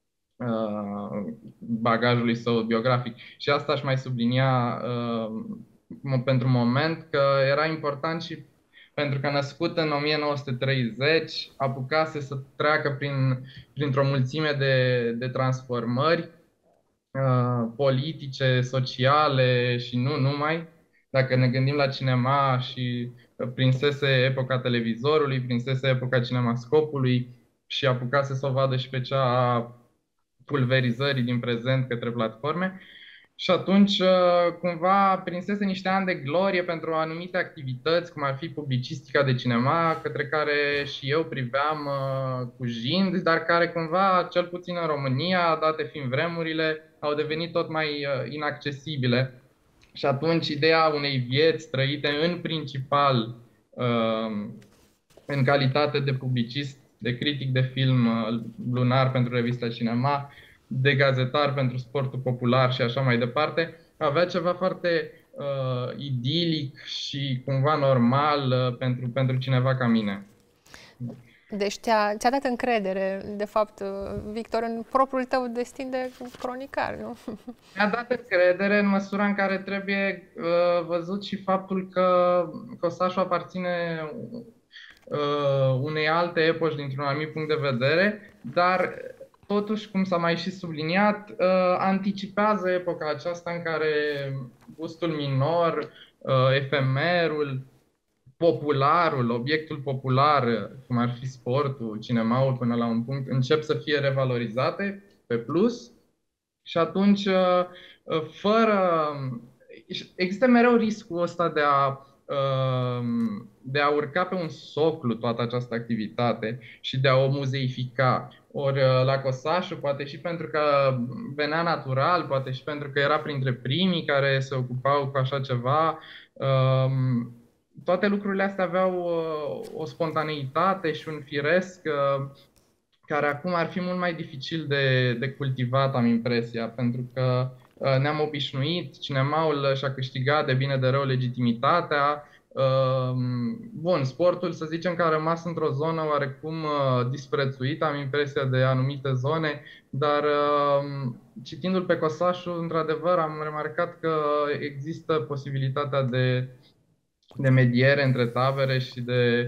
bagajului său biografic. Și asta aș mai sublinia pentru moment, că era important și pentru că născut în 1930, apucase să treacă printr-o mulțime de transformări politice, sociale și nu numai. Dacă ne gândim la cinema și prinsese epoca televizorului, prinsese epoca cinemascopului și apucase să o vadă și pe cea a pulverizării din prezent către platforme. Și atunci, cumva, prinsese niște ani de glorie pentru anumite activități, cum ar fi publicistica de cinema, către care și eu priveam cu jind, dar care, cumva, cel puțin în România, date fiind vremurile, au devenit tot mai inaccesibile. Și atunci, ideea unei vieți trăite în principal în calitate de publicist, de critic de film lunar pentru revista Cinema, de gazetar pentru Sportul Popular și așa mai departe, avea ceva foarte idilic și cumva normal pentru cineva ca mine. Deci ți-a dat încredere, de fapt, Victor, în propriul tău destin de cronicar, nu? Mi-a dat încredere în măsura în care trebuie văzut și faptul că Cosașul aparține unei alte epoci dintr-un anumit punct de vedere, dar totuși, cum s-a mai și subliniat, anticipează epoca aceasta în care gustul minor, efemerul, popularul, obiectul popular, cum ar fi sportul, cinemaul până la un punct, încep să fie revalorizate pe plus și atunci există mereu riscul ăsta de a urca pe un soclu toată această activitate și de a o muzeifica. Ori la Cosașu, poate și pentru că venea natural, poate și pentru că era printre primii care se ocupau cu așa ceva, toate lucrurile astea aveau o spontaneitate și un firesc care acum ar fi mult mai dificil de cultivat, am impresia, pentru că ne-am obișnuit, cinemaul și-a câștigat de bine de rău legitimitatea. Bun, sportul, să zicem că a rămas într-o zonă oarecum disprețuită, am impresia, de anumite zone, dar citindu-l pe Cosașu, într-adevăr, am remarcat că există posibilitatea de mediere între tabere și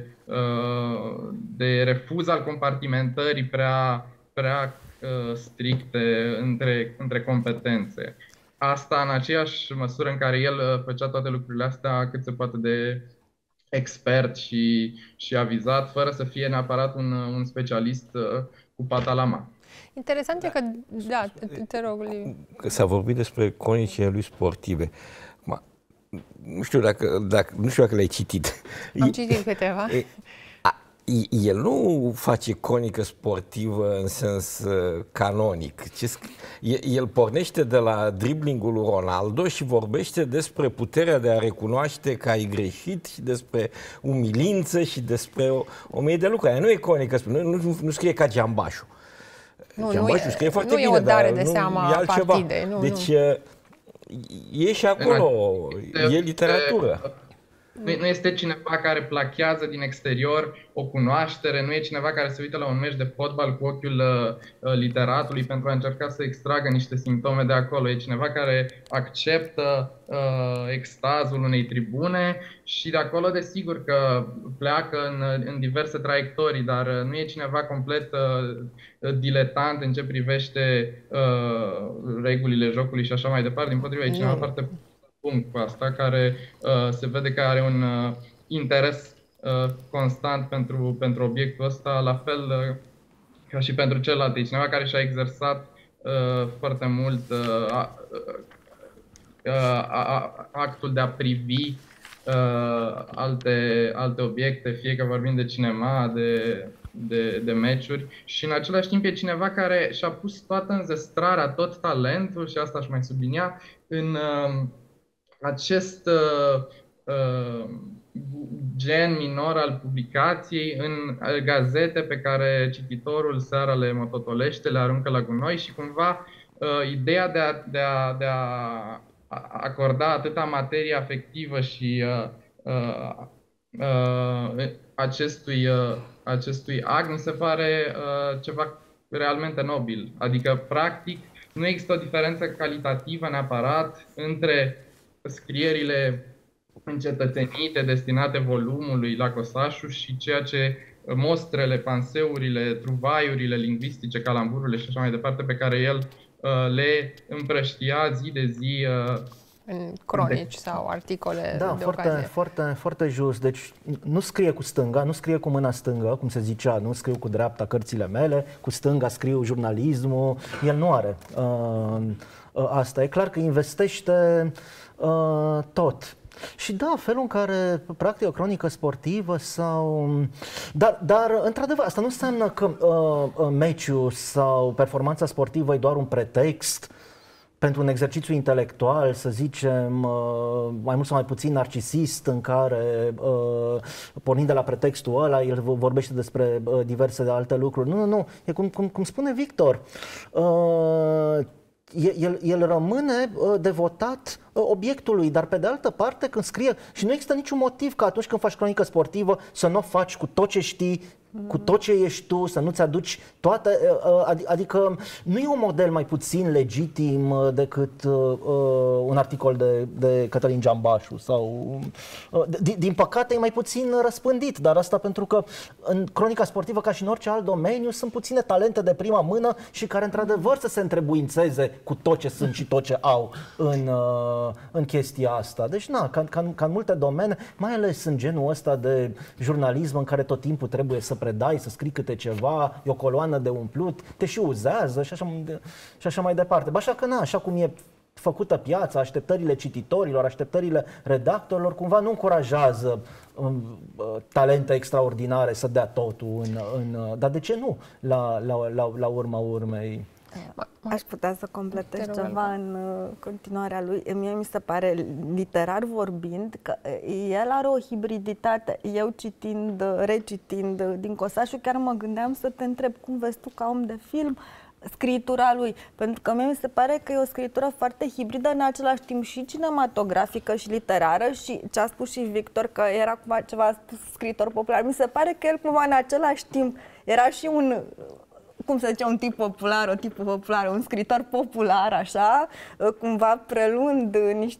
de refuz al compartimentării prea stricte între competențe. Asta în aceeași măsură în care el făcea toate lucrurile astea cât se poate de expert și avizat, fără să fie neapărat un specialist cu pata la mână. Interesant e că, da, te rog, că s-a vorbit despre cronicile lui sportive. Nu știu dacă le-ai citit. Am citit câteva. El nu face cronică sportivă în sens canonic. El pornește de la driblingul lui Ronaldo și vorbește despre puterea de a recunoaște că ai greșit și despre umilință și despre o mie de lucruri. Aia nu e cronică, nu scrie ca Giambașu. Giambașu scrie foarte bine, nu e o dare de dar seama e altceva. partide. Deci e și acolo, e literatură. Nu este cineva care plachează din exterior o cunoaștere, nu e cineva care se uită la un meci de fotbal cu ochiul literatului pentru a încerca să extragă niște simptome de acolo. E cineva care acceptă extazul unei tribune și de acolo, desigur, că pleacă în diverse traiectorii, dar nu e cineva complet diletant în ce privește regulile jocului și așa mai departe. Dimpotrivă, e cineva foarte punct cu asta, care se vede că are un interes constant pentru obiectul ăsta, la fel ca și pentru celălalt. E cineva care și-a exersat foarte mult actul de a privi alte obiecte, fie că vorbim de cinema, de meciuri, și în același timp e cineva care și-a pus toată înzestrarea, tot talentul, și asta aș mai sublinia, în acest gen minor al publicației, în gazete pe care cititorul seara le mototolește, le aruncă la gunoi și cumva ideea de a acorda atâta materie afectivă și acestui act mi se pare ceva realmente nobil. Adică, practic, nu există o diferență calitativă neapărat între scrierile încetățenite destinate volumului la Cosașu și ceea ce mostrele, panseurile, truvaiurile lingvistice, calambururile și așa mai departe, pe care el le împrăștia zi de zi în cronici sau articole da, de ocazie. Foarte just. Deci nu scrie cu stânga, nu scrie cu mâna stângă, cum se zicea, nu scriu cu dreapta cărțile mele, cu stânga scriu jurnalismul. El nu are asta. E clar că investește tot. Și da, felul în care practic o cronică sportivă sau... Dar într-adevăr, asta nu înseamnă că meciul sau performanța sportivă e doar un pretext pentru un exercițiu intelectual, să zicem, mai mult sau mai puțin narcisist, în care, pornind de la pretextul ăla, el vorbește despre diverse alte lucruri. Nu. E cum spune Victor. El rămâne devotat obiectului, dar pe de altă parte când scrie, și nu există niciun motiv ca atunci când faci cronică sportivă să nu o faci cu tot ce știi cu tot ce ești tu, să nu-ți aduci toate, adică nu e un model mai puțin legitim decât un articol de Cătălin Giambașu sau, din păcate, e mai puțin răspândit, dar asta pentru că în cronica sportivă, ca și în orice alt domeniu, sunt puține talente de prima mână și care într-adevăr să se întrebuințeze cu tot ce sunt și tot ce au în chestia asta. Deci, ca în multe domenii, mai ales în genul ăsta de jurnalism în care tot timpul trebuie să predai, să scrii câte ceva, e o coloană de umplut, te și uzează și așa mai departe. Așa că așa cum e făcută piața, așteptările cititorilor, așteptările redactorilor, cumva nu încurajează talente extraordinare să dea totul dar de ce nu la urma urmei? Aș putea să completez ceva în continuarea lui. Mie mi se pare, literar vorbind, că el are o hibriditate. Eu recitind din Cosașu, chiar mă gândeam să te întreb cum vezi tu ca om de film scritura lui, pentru că mie mi se pare că e o scritură foarte hibridă, în același timp și cinematografică și literară, și ce a spus și Victor, că era cumva ceva scriitor popular. Mi se pare că el cumva în același timp era și un, cum se zice, un tip popular, o tipă populară, un scriitor popular, așa, cumva preluând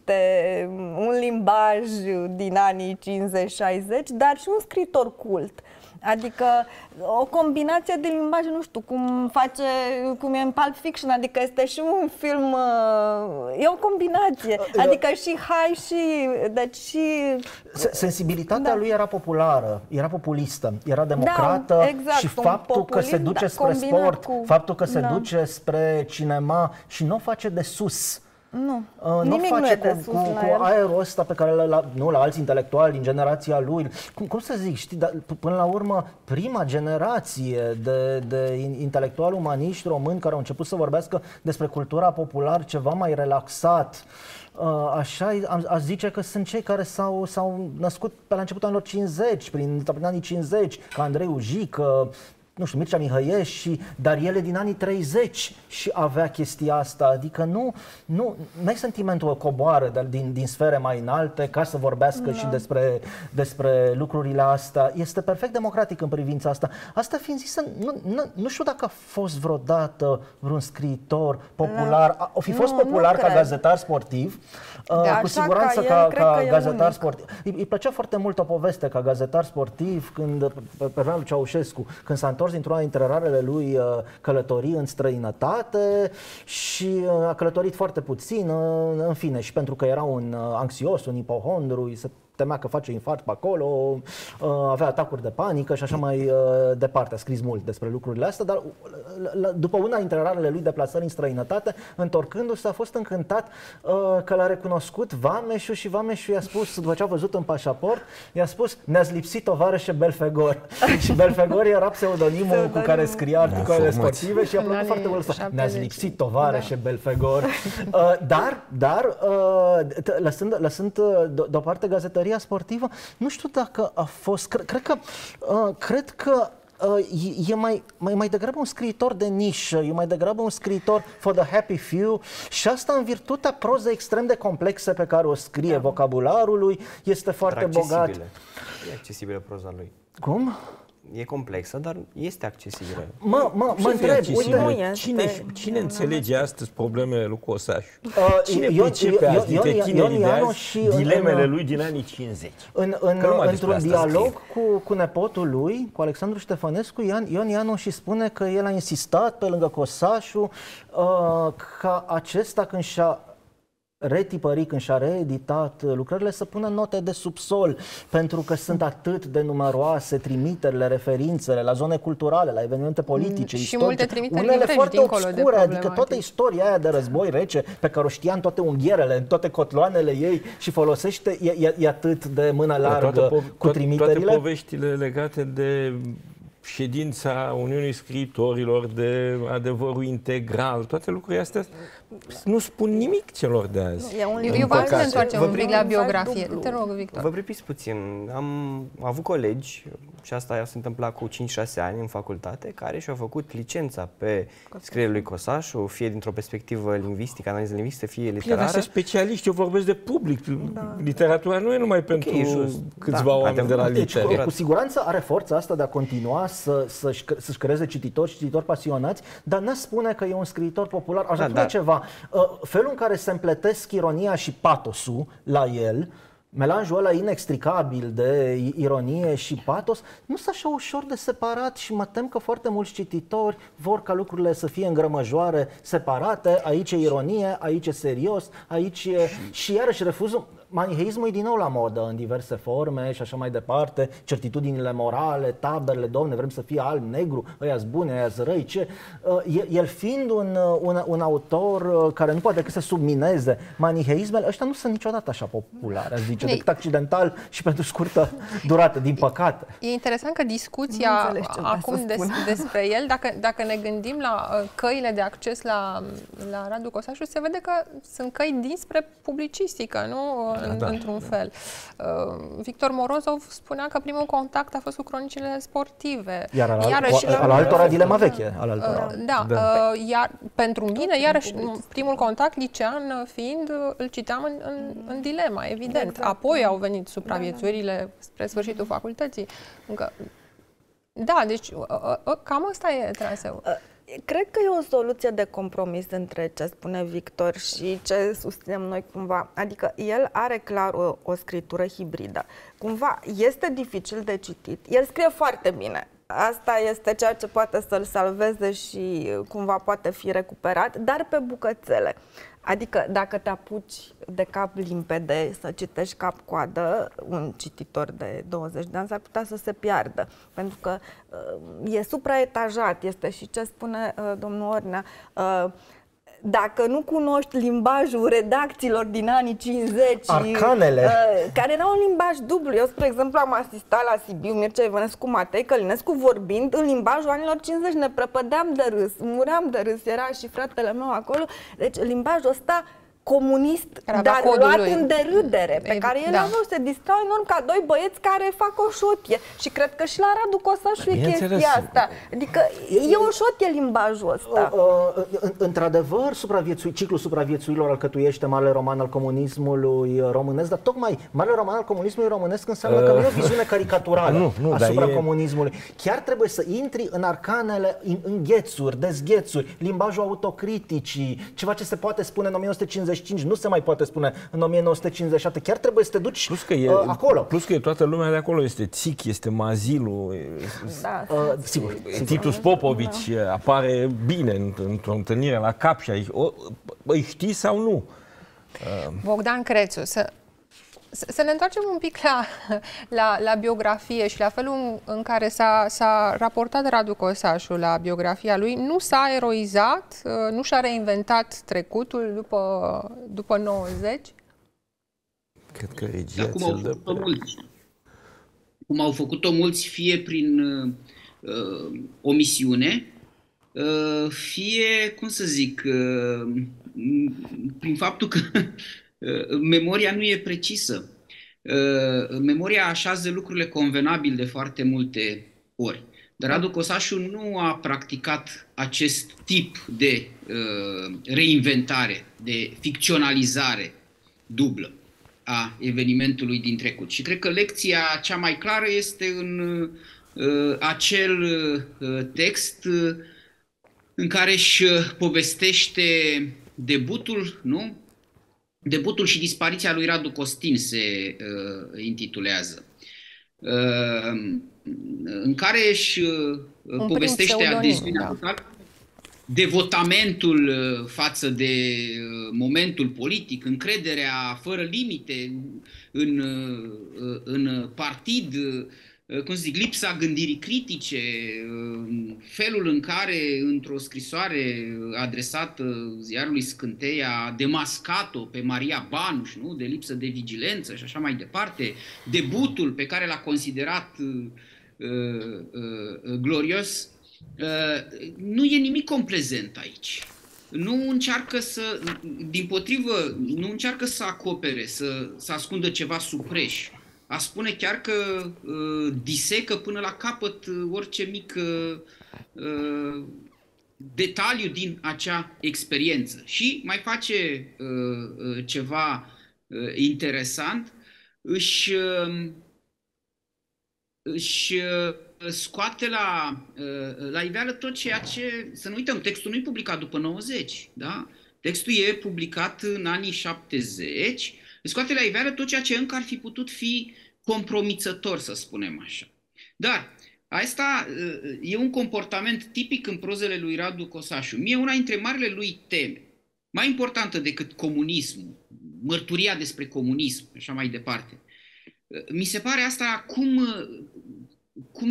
un limbaj din anii 50-60, dar și un scriitor cult. Adică o combinație de limbaje, nu știu, cum e în Pulp Fiction, adică este și un film, e o combinație, adică și high și, deci și... Sensibilitatea lui era populară, era populistă, era democrată, exact, și faptul că se duce spre sport, faptul că se duce spre cinema și nu o face de sus. Nu, nimic nu e de sus cu aerul ăsta pe care la alți intelectuali din generația lui. Cum să zic, știi, dar până la urmă, prima generație de intelectuali umaniști români care au început să vorbească despre cultura populară ceva mai relaxat, așa, aș zice că sunt cei care s-au născut pe la începutul anilor 50, prin anii 50, ca Andrei Ujică, nu știu, Mircea Mihăieși, dar ele din anii 30 și avea chestia asta, adică n-ai sentimentul că coboară din sfere mai înalte ca să vorbească și despre lucrurile astea. Este perfect democratic în privința asta. Asta fiind zisă, nu știu dacă a fost vreodată vreun scriitor popular, o fi fost popular ca gazetar sportiv, cu siguranță ca gazetar sportiv. Îi plăcea foarte mult o poveste ca gazetar sportiv când, pe vremea lui Ceaușescu, când s-a întors dintr-una dintre rarele lui călătorii în străinătate și a călătorit foarte puțin, în fine, și pentru că era un anxios, un ipohondru, se temea că face infarct pe acolo, avea atacuri de panică și așa mai departe. A scris mult despre lucrurile astea, dar după una dintre rarele lui deplasări în străinătate, întorcându-se, a fost încântat că l-a recunoscut Vameșul și Vameșul i-a spus, după ce a văzut în pașaport, i-a spus: ne-ați lipsit, tovarășe Belfegor. Și Belfegor era pseudonimul cu care scria articolele sportive și a plăcut foarte mult să ne-ați lipsit, tovarășe Belfegor. Dar lăsând deoparte gazetăria sportivă, nu știu dacă a fost, cred că e mai degrabă un scriitor de nișă, e mai degrabă un scriitor for the happy few, și asta în virtutea prozei extrem de complexe pe care o scrie, vocabularul lui este foarte bogat. E accesibilă proza lui. Cum? E complexă, dar este accesibilă. Mă întreb, uite, cine înțelege astăzi problemele lui Cosașu? Cine pricepe azi dintre tinerii de azi dilemele lui din anii 50? Într-un dialog cu nepotul lui, cu Alexandru Ștefănescu, Ion Ianu și spune că el a insistat pe lângă Cosașu ca acesta, când și-a retipărit, când și-a reeditat lucrările, să pună note de subsol, pentru că sunt atât de numeroase trimiterile, referințele la zone culturale, la evenimente politice, și istorice, multe trimiteri unele foarte obscure, adică toată istoria aia de război rece, pe care o știa în toate unghierele, în toate cotloanele ei și folosește, e atât de mână largă cu trimiterile. Toate poveștile legate de ședința Uniunii Scriitorilor, de adevărul integral, toate lucrurile astea nu spun nimic celor de azi. Eu vreau să ne întoarcem un pic la biografie. Te rog, Victor. Vă pripiți puțin. Am avut colegi, și asta se întâmpla cu 5-6 ani în facultate, care și-au făcut licența pe scrierea lui Cosașu, fie dintr-o perspectivă lingvistică, analiză lingvistică, fie literară. Fie specialiști, eu vorbesc de public. Literatura nu e numai pentru câțiva oameni de la litere. Cu siguranță are forța asta de a continua să-și creeze cititori pasionați, dar nu spune că e un scriitor popular. Aș spune ceva. Felul în care se împletesc ironia și patosul la el, melanjul ăla inextricabil de ironie și patos, nu sunt așa ușor de separat și mă tem că foarte mulți cititori vor ca lucrurile să fie în grămăjoare separate. Aici e ironie, aici e serios, aici e... Și iarăși refuzul... Maniheismul e din nou la modă în diverse forme și așa mai departe, certitudinile morale, taberele, domne, vrem să fie alb, negru, ăia-s buni, ăia-s răi, ce? El fiind un autor care nu poate decât să submineze maniheismele, ăștia nu sunt niciodată așa populare, aș zice, decât accidental și pentru scurtă durată, din păcate. E interesant că discuția acum despre el, dacă ne gândim la căile de acces la Radu Cosașu, se vede că sunt căi dinspre publicistică, nu? Într-un fel. Victor Morozov spunea că primul contact a fost cu cronicile sportive. Iar al altora dilema veche. Iar pentru mine, iarăși, primul contact licean fiind, îl citeam în dilema, evident. Exact. Apoi au venit supraviețuirile spre sfârșitul facultății. Da, deci cam ăsta e traseul. Cred că e o soluție de compromis între ce spune Victor și ce susținem noi cumva. Adică el are clar o scritură hibridă. Cumva este dificil de citit. El scrie foarte bine. Asta este ceea ce poate să-l salveze și cumva poate fi recuperat, dar pe bucățele. Adică dacă te apuci de cap limpede să citești cap-coadă, un cititor de 20 de ani s-ar putea să se piardă. Pentru că e supraetajat, este și ce spune domnul Ornea. Dacă nu cunoști limbajul redacțiilor din anii 50, arcanele, care erau un limbaj dublu. Eu, spre exemplu, am asistat la Sibiu, Mircea Ivănescu, Matei Călinescu vorbind în limbajul anilor 50, ne prăpădeam de râs, muream de râs, era și fratele meu acolo. Deci limbajul ăsta comunist, dar luat în derâdere, pe care el aveau, se distrau enorm ca doi băieți care fac o șotie. Și cred că și la Radu Cosașu e chestia asta. Adică e o șotie limbajul ăsta. Într-adevăr, ciclul supraviețuirilor alcătuiește marele roman al comunismului românesc, dar tocmai marele roman al comunismului românesc înseamnă că nu e o viziune caricaturală asupra comunismului. Chiar trebuie să intri în arcanele, în ghețuri, dezghețuri, limbajul autocriticii, ceva ce se poate spune în 1950 nu se mai poate spune în 1957. Chiar trebuie să te duci acolo. Plus că toată lumea de acolo. Este Țic, este Mazilu, sigur. Titus Popovici apare bine într-o întâlnire la Capșa. Îi știi sau nu? Bogdan Crețu, să ne întoarcem un pic la biografie și la felul în care s-a raportat Radu Cosașu la biografia lui. Nu s-a eroizat, nu și-a reinventat trecutul după 90? Cred că regia ți-l dă cum au făcut-o mulți, fie prin omisiune, fie, cum să zic, prin faptul că memoria nu e precisă. Memoria așează lucrurile convenabil de foarte multe ori. Dar Radu Cosașu nu a practicat acest tip de reinventare, de ficționalizare dublă a evenimentului din trecut. Și cred că lecția cea mai clară este în acel text în care își povestește debutul, nu? Debutul și dispariția lui Radu Costin se intitulează, în care își povestește adeziunea totală, devotamentul față de momentul politic, încrederea fără limite în partid, cum să zic, lipsa gândirii critice, felul în care, într-o scrisoare adresată ziarului Scânteia, a demascat-o pe Maria Banuș, nu? De lipsă de vigilență și așa mai departe, debutul pe care l-a considerat glorios, nu e nimic complezent aici. nu încearcă să, dimpotrivă, nu încearcă să acopere, să ascundă ceva sub preș. A spune chiar că disecă până la capăt orice mic detaliu din acea experiență. Și mai face ceva interesant, își scoate la iveală tot ceea ce, să nu uităm, textul nu e publicat după 90, da? Textul e publicat în anii 70, scoate la iveală tot ceea ce încă ar fi putut fi compromițător, să spunem așa. Dar asta e un comportament tipic în prozele lui Radu Cosașu. Mie una dintre marile lui teme, mai importantă decât comunismul, mărturia despre comunism, așa mai departe, mi se pare asta cum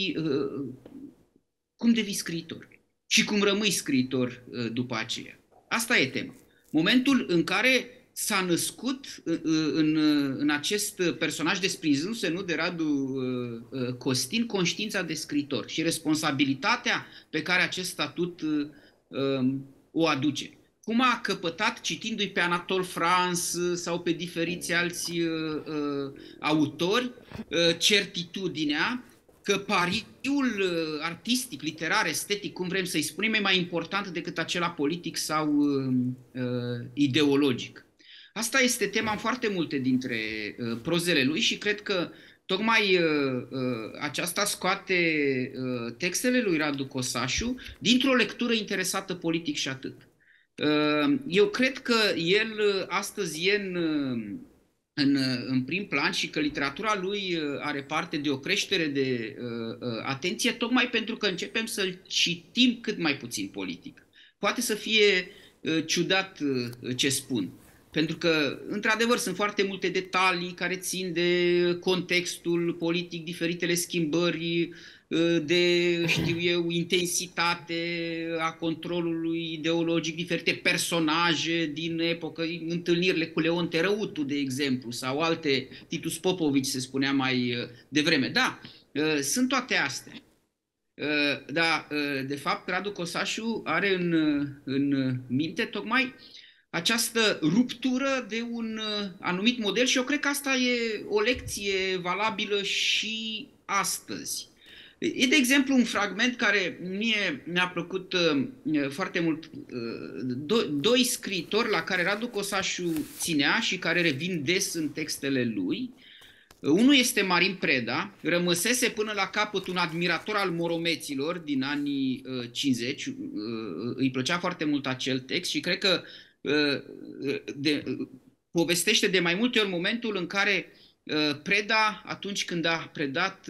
devii scriitor și cum rămâi scriitor după aceea. Asta e tema. Momentul în care s-a născut în acest personaj desprinzându-se, nu, de Radu Costin, conștiința de scriitor și responsabilitatea pe care acest statut o aduce. Cum a căpătat, citindu-i pe Anatole France sau pe diferiți alți autori, certitudinea că pariul artistic, literar, estetic, cum vrem să-i spunem, e mai important decât acela politic sau ideologic. Asta este tema în foarte multe dintre prozele lui și cred că tocmai aceasta scoate textele lui Radu Cosașu dintr-o lectură interesată politic și atât. Eu cred că el astăzi e în prim plan și că literatura lui are parte de o creștere de atenție, tocmai pentru că începem să-l citim cât mai puțin politic. Poate să fie ciudat ce spun, pentru că, într-adevăr, sunt foarte multe detalii care țin de contextul politic, diferitele schimbări, de, știu eu, intensitate a controlului ideologic, diferite personaje din epocă, întâlnirile cu Leon Tărăutu, de exemplu, sau alte, Titus Popovici se spunea mai devreme. Da, sunt toate astea. Dar, de fapt, Radu Cosașu are în minte tocmai această ruptură de un anumit model și eu cred că asta e o lecție valabilă și astăzi. E, de exemplu, un fragment care mie mi-a plăcut foarte mult. Doi scriitori la care Radu Cosașu ținea și care revin des în textele lui. Unul este Marin Preda, rămăsese până la capăt un admirator al moromeților din anii 50, îi plăcea foarte mult acel text și cred că povestește de mai multe ori momentul în care Preda, atunci când a predat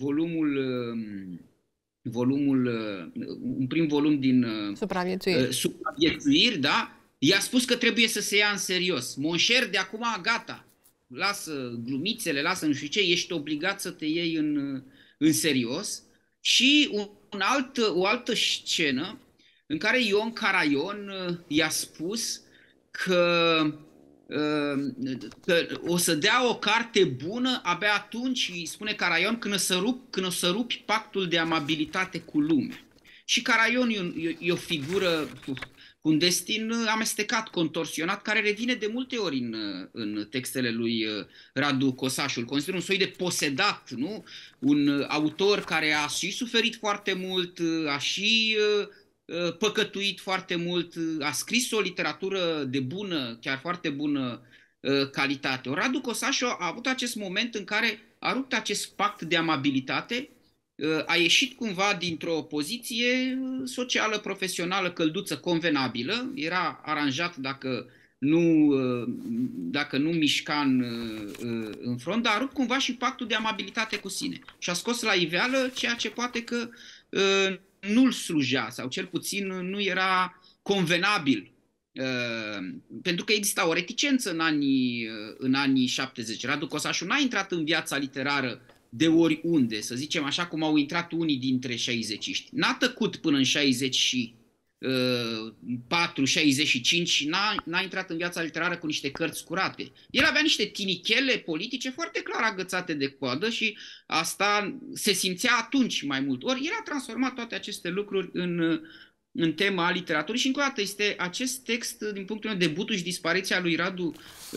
un prim volum din Supraviețuiri, da, i-a spus că trebuie să se ia în serios. Monșer, de acum gata, lasă glumițele, lasă nu știu ce, ești obligat să te iei în serios. Și o altă scenă în care Ion Caraion i-a spus că o să dea o carte bună abia atunci, îi spune Caraion, când o să rupi pactul de amabilitate cu lumea. Și Caraion e o figură cu un destin amestecat, contorsionat, care revine de multe ori în textele lui Radu Cosașu. Îl consider un soi de posedat, nu? Un autor care a și suferit foarte mult, a și păcătuit foarte mult, a scris o literatură de bună, chiar foarte bună calitate. Radu Cosașu a avut acest moment în care a rupt acest pact de amabilitate, a ieșit cumva dintr-o poziție socială, profesională, călduță, convenabilă, era aranjat dacă nu mișca în front, dar a rupt cumva și pactul de amabilitate cu sine și a scos la iveală ceea ce poate că nu-l slujea sau cel puțin nu era convenabil, pentru că exista o reticență în anii 70. Radu Cosașu n-a intrat în viața literară de oriunde, să zicem așa cum au intrat unii dintre 60-iști. N-a tăcut până în 64, 65 și n-a intrat în viața literară cu niște cărți curate. El avea niște tinichele politice foarte clar agățate de coadă și asta se simțea atunci mai mult. Ori el a transformat toate aceste lucruri în tema literaturii și încă o dată este acest text, din punctul meu, debutul și dispariția lui Radu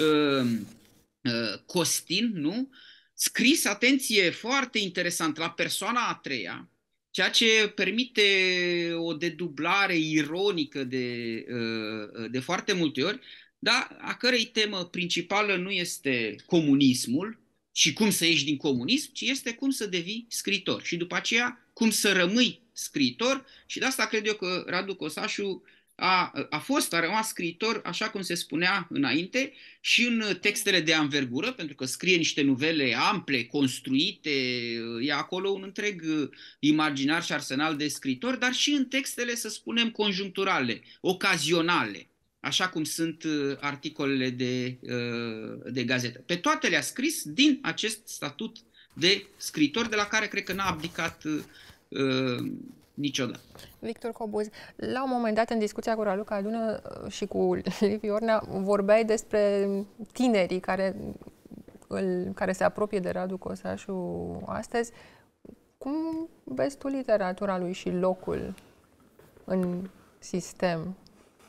Costin, nu? Scris, atenție, foarte interesant, la persoana a treia, ceea ce permite o dedublare ironică de foarte multe ori, dar a cărei temă principală nu este comunismul și cum să ieși din comunism, ci este cum să devii scriitor și după aceea cum să rămâi scriitor. Și de asta cred eu că Radu Cosașu a rămas scriitor, așa cum se spunea înainte, și în textele de anvergură, pentru că scrie niște novele ample, construite, e acolo un întreg imaginar și arsenal de scriitor, dar și în textele, să spunem, conjuncturale, ocazionale, așa cum sunt articolele de gazetă. Pe toate le-a scris din acest statut de scriitor, de la care cred că n-a abdicat niciodată. Victor Cobuz, la un moment dat, în discuția cu Raluca Dună și cu Liviu Ornea, vorbeai despre tinerii care se apropie de Radu Cosașu astăzi. Cum vezi tu literatura lui și locul în sistem?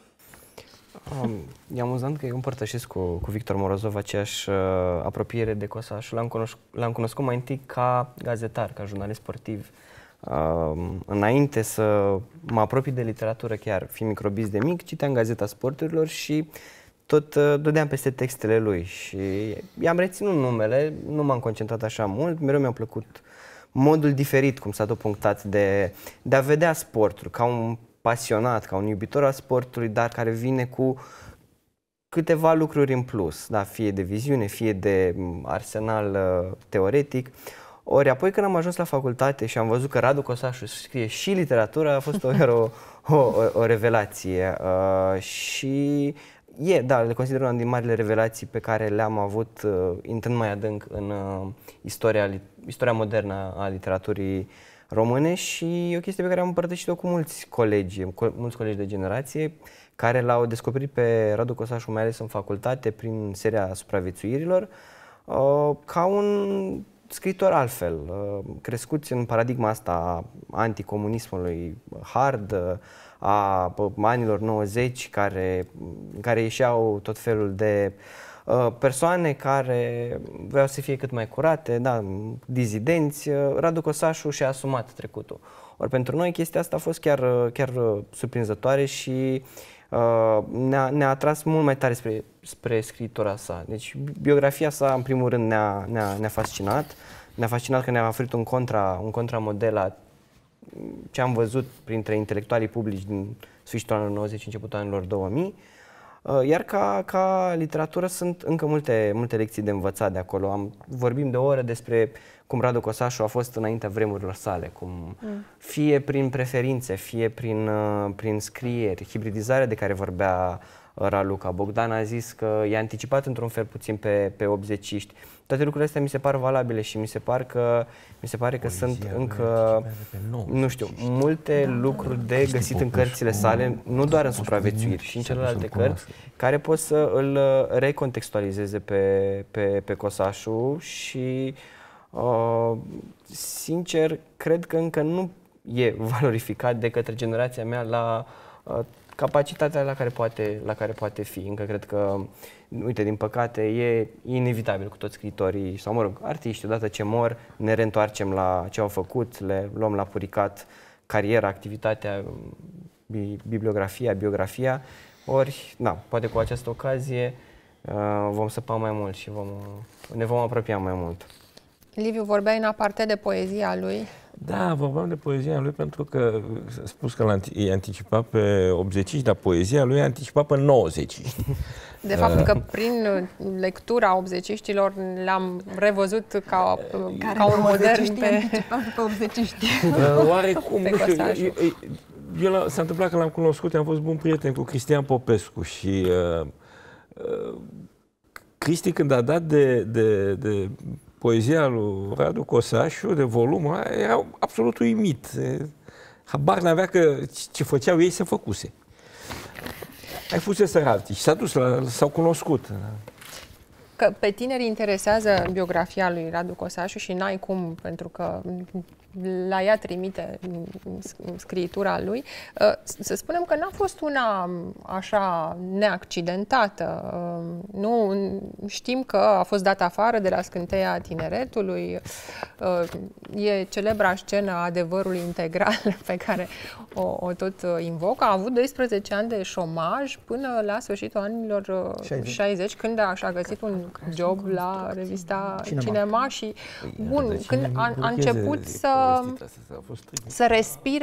E amuzant că eu împărtășesc cu Victor Morozov aceeași apropiere de Cosașu. L-am cunoscut mai întâi ca gazetar, ca jurnalist sportiv. Înainte să mă apropii de literatură, chiar fiind microbist de mic, citeam Gazeta Sporturilor și tot dădeam peste textele lui și i-am reținut numele, nu m-am concentrat așa mult, mereu mi-a plăcut modul diferit cum s-a tot punctat de a vedea sportul ca un pasionat, ca un iubitor al sportului, dar care vine cu câteva lucruri în plus, da, fie de viziune, fie de arsenal teoretic. Ori apoi când am ajuns la facultate și am văzut că Radu Cosașu scrie și literatură, a fost o revelație. Și da, le consider una din marile revelații pe care le-am avut intrând mai adânc în istoria modernă a literaturii române și e o chestie pe care am împărtășit-o cu mulți colegi de generație care l-au descoperit pe Radu Cosașu, mai ales în facultate, prin seria Supraviețuirilor, ca un scriitor altfel, crescuți în paradigma asta a anticomunismului hard, a anilor 90, care ieșeau tot felul de persoane care vreau să fie cât mai curate, da, dizidenți. Radu Cosașu și-a asumat trecutul. Ori pentru noi chestia asta a fost chiar surprinzătoare și ne-a atras mult mai tare spre scriitura sa. Deci biografia sa, în primul rând, ne-a fascinat. Ne-a fascinat că ne-a oferit un contramodel la ce am văzut printre intelectualii publici din sfârșitul anilor 90, începutul anilor 2000. Iar ca literatură sunt încă multe lecții de învățat de acolo. Vorbim de o oră despre cum Radu Cosașu a fost înaintea vremurilor sale, fie prin preferințe, fie prin scrieri, hibridizarea de care vorbea Raluca. Bogdan a zis că i-a anticipat într-un fel puțin pe obzeciști. Toate lucrurile astea mi se par valabile și mi se pare că sunt încă, nu știu, multe lucruri de găsit în cărțile sale, nu doar în Supraviețuiri, și în celelalte cărți, care pot să îl recontextualizeze pe Cosașu și, sincer, cred că încă nu e valorificat de către generația mea la capacitatea la care poate fi. Încă cred că, uite, din păcate, e inevitabil cu toți scriitorii, sau mă rog, artiștii, odată ce mor, ne reîntoarcem la ce au făcut, le luăm la puricat cariera, activitatea, biografia. Ori, da, poate cu această ocazie vom săpa mai mult și ne vom apropia mai mult. Liviu, vorbeai în aparte de poezia lui. Da, vorbeam de poezia lui pentru că a spus că i-a anticipat pe 80, dar poezia lui i-a anticipat pe 90. De fapt că prin lectura 80-știlor l-am revăzut ca un modern pe 80-ști. Oarecum, nu știu, eu s-a întâmplat că l-am cunoscut, am fost bun prieten cu Cristian Popescu și Cristi, când a dat de poezia lui Radu Cosașu, de volumul ăla, era absolut uimit. Habar n-avea că ce făceau ei se făcuse. Ai fusese alții și s-a dus, s-au cunoscut. că pe tineri interesează biografia lui Radu Cosașu și n-ai cum, pentru că la ea trimite scriitura lui. Să spunem că n-a fost una așa neaccidentată. Nu, știm că a fost dat afară de la Scânteia Tineretului. E celebra scenă a adevărului integral pe care o tot invocă. A avut 12 ani de șomaj până la sfârșitul anilor 60, când a găsit un job la revista Cinema și bun, când a început să respire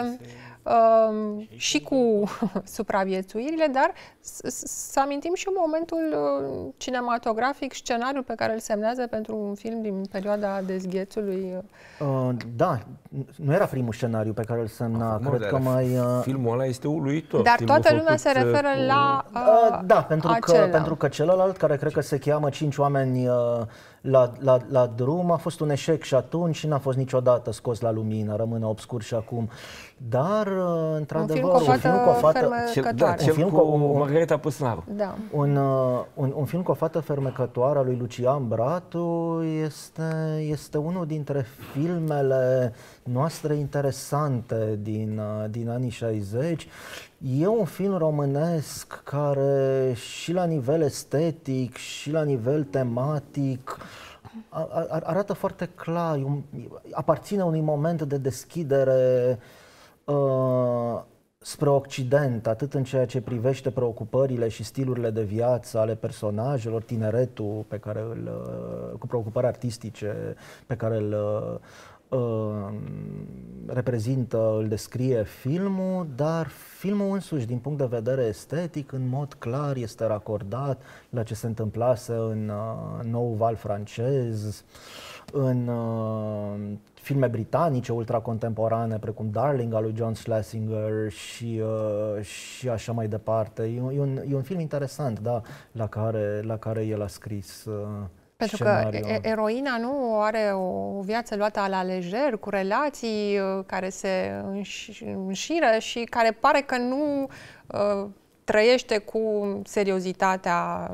și cu supraviețuirile, dar să amintim și momentul cinematografic, scenariul pe care îl semnează pentru un film din perioada dezghețului. Da, nu era primul scenariu pe care îl semna, cred că mai... Filmul ăla este uluitor. Dar toată lumea se referă la da, pentru că celălalt, care cred că se cheamă 5 oameni la drum, a fost un eșec și atunci și n-a fost niciodată scos la lumină, rămâne obscur și acum. Dar, într-adevăr, un film cu o fată fermecătoare. Un film cu Margareta Păsnaru. Da. Un film cu o fată fermecătoare a lui Lucian Bratu este unul dintre filmele noastre interesante din anii 60. E un film românesc care și la nivel estetic și la nivel tematic arată foarte clar, aparține unui moment de deschidere spre Occident, atât în ceea ce privește preocupările și stilurile de viață ale personajelor, tineretul cu preocupări artistice pe care îl reprezintă, îl descrie filmul, dar filmul însuși, din punct de vedere estetic, în mod clar este racordat la ce se întâmplase în nou val francez, în filme britanice ultracontemporane, precum Darling al lui John Schlesinger și așa mai departe. E un film interesant, da, la care el a scris pentru că eroina nu are o viață luată la lejer, cu relații care se înșiră și care pare că nu trăiește cu seriozitatea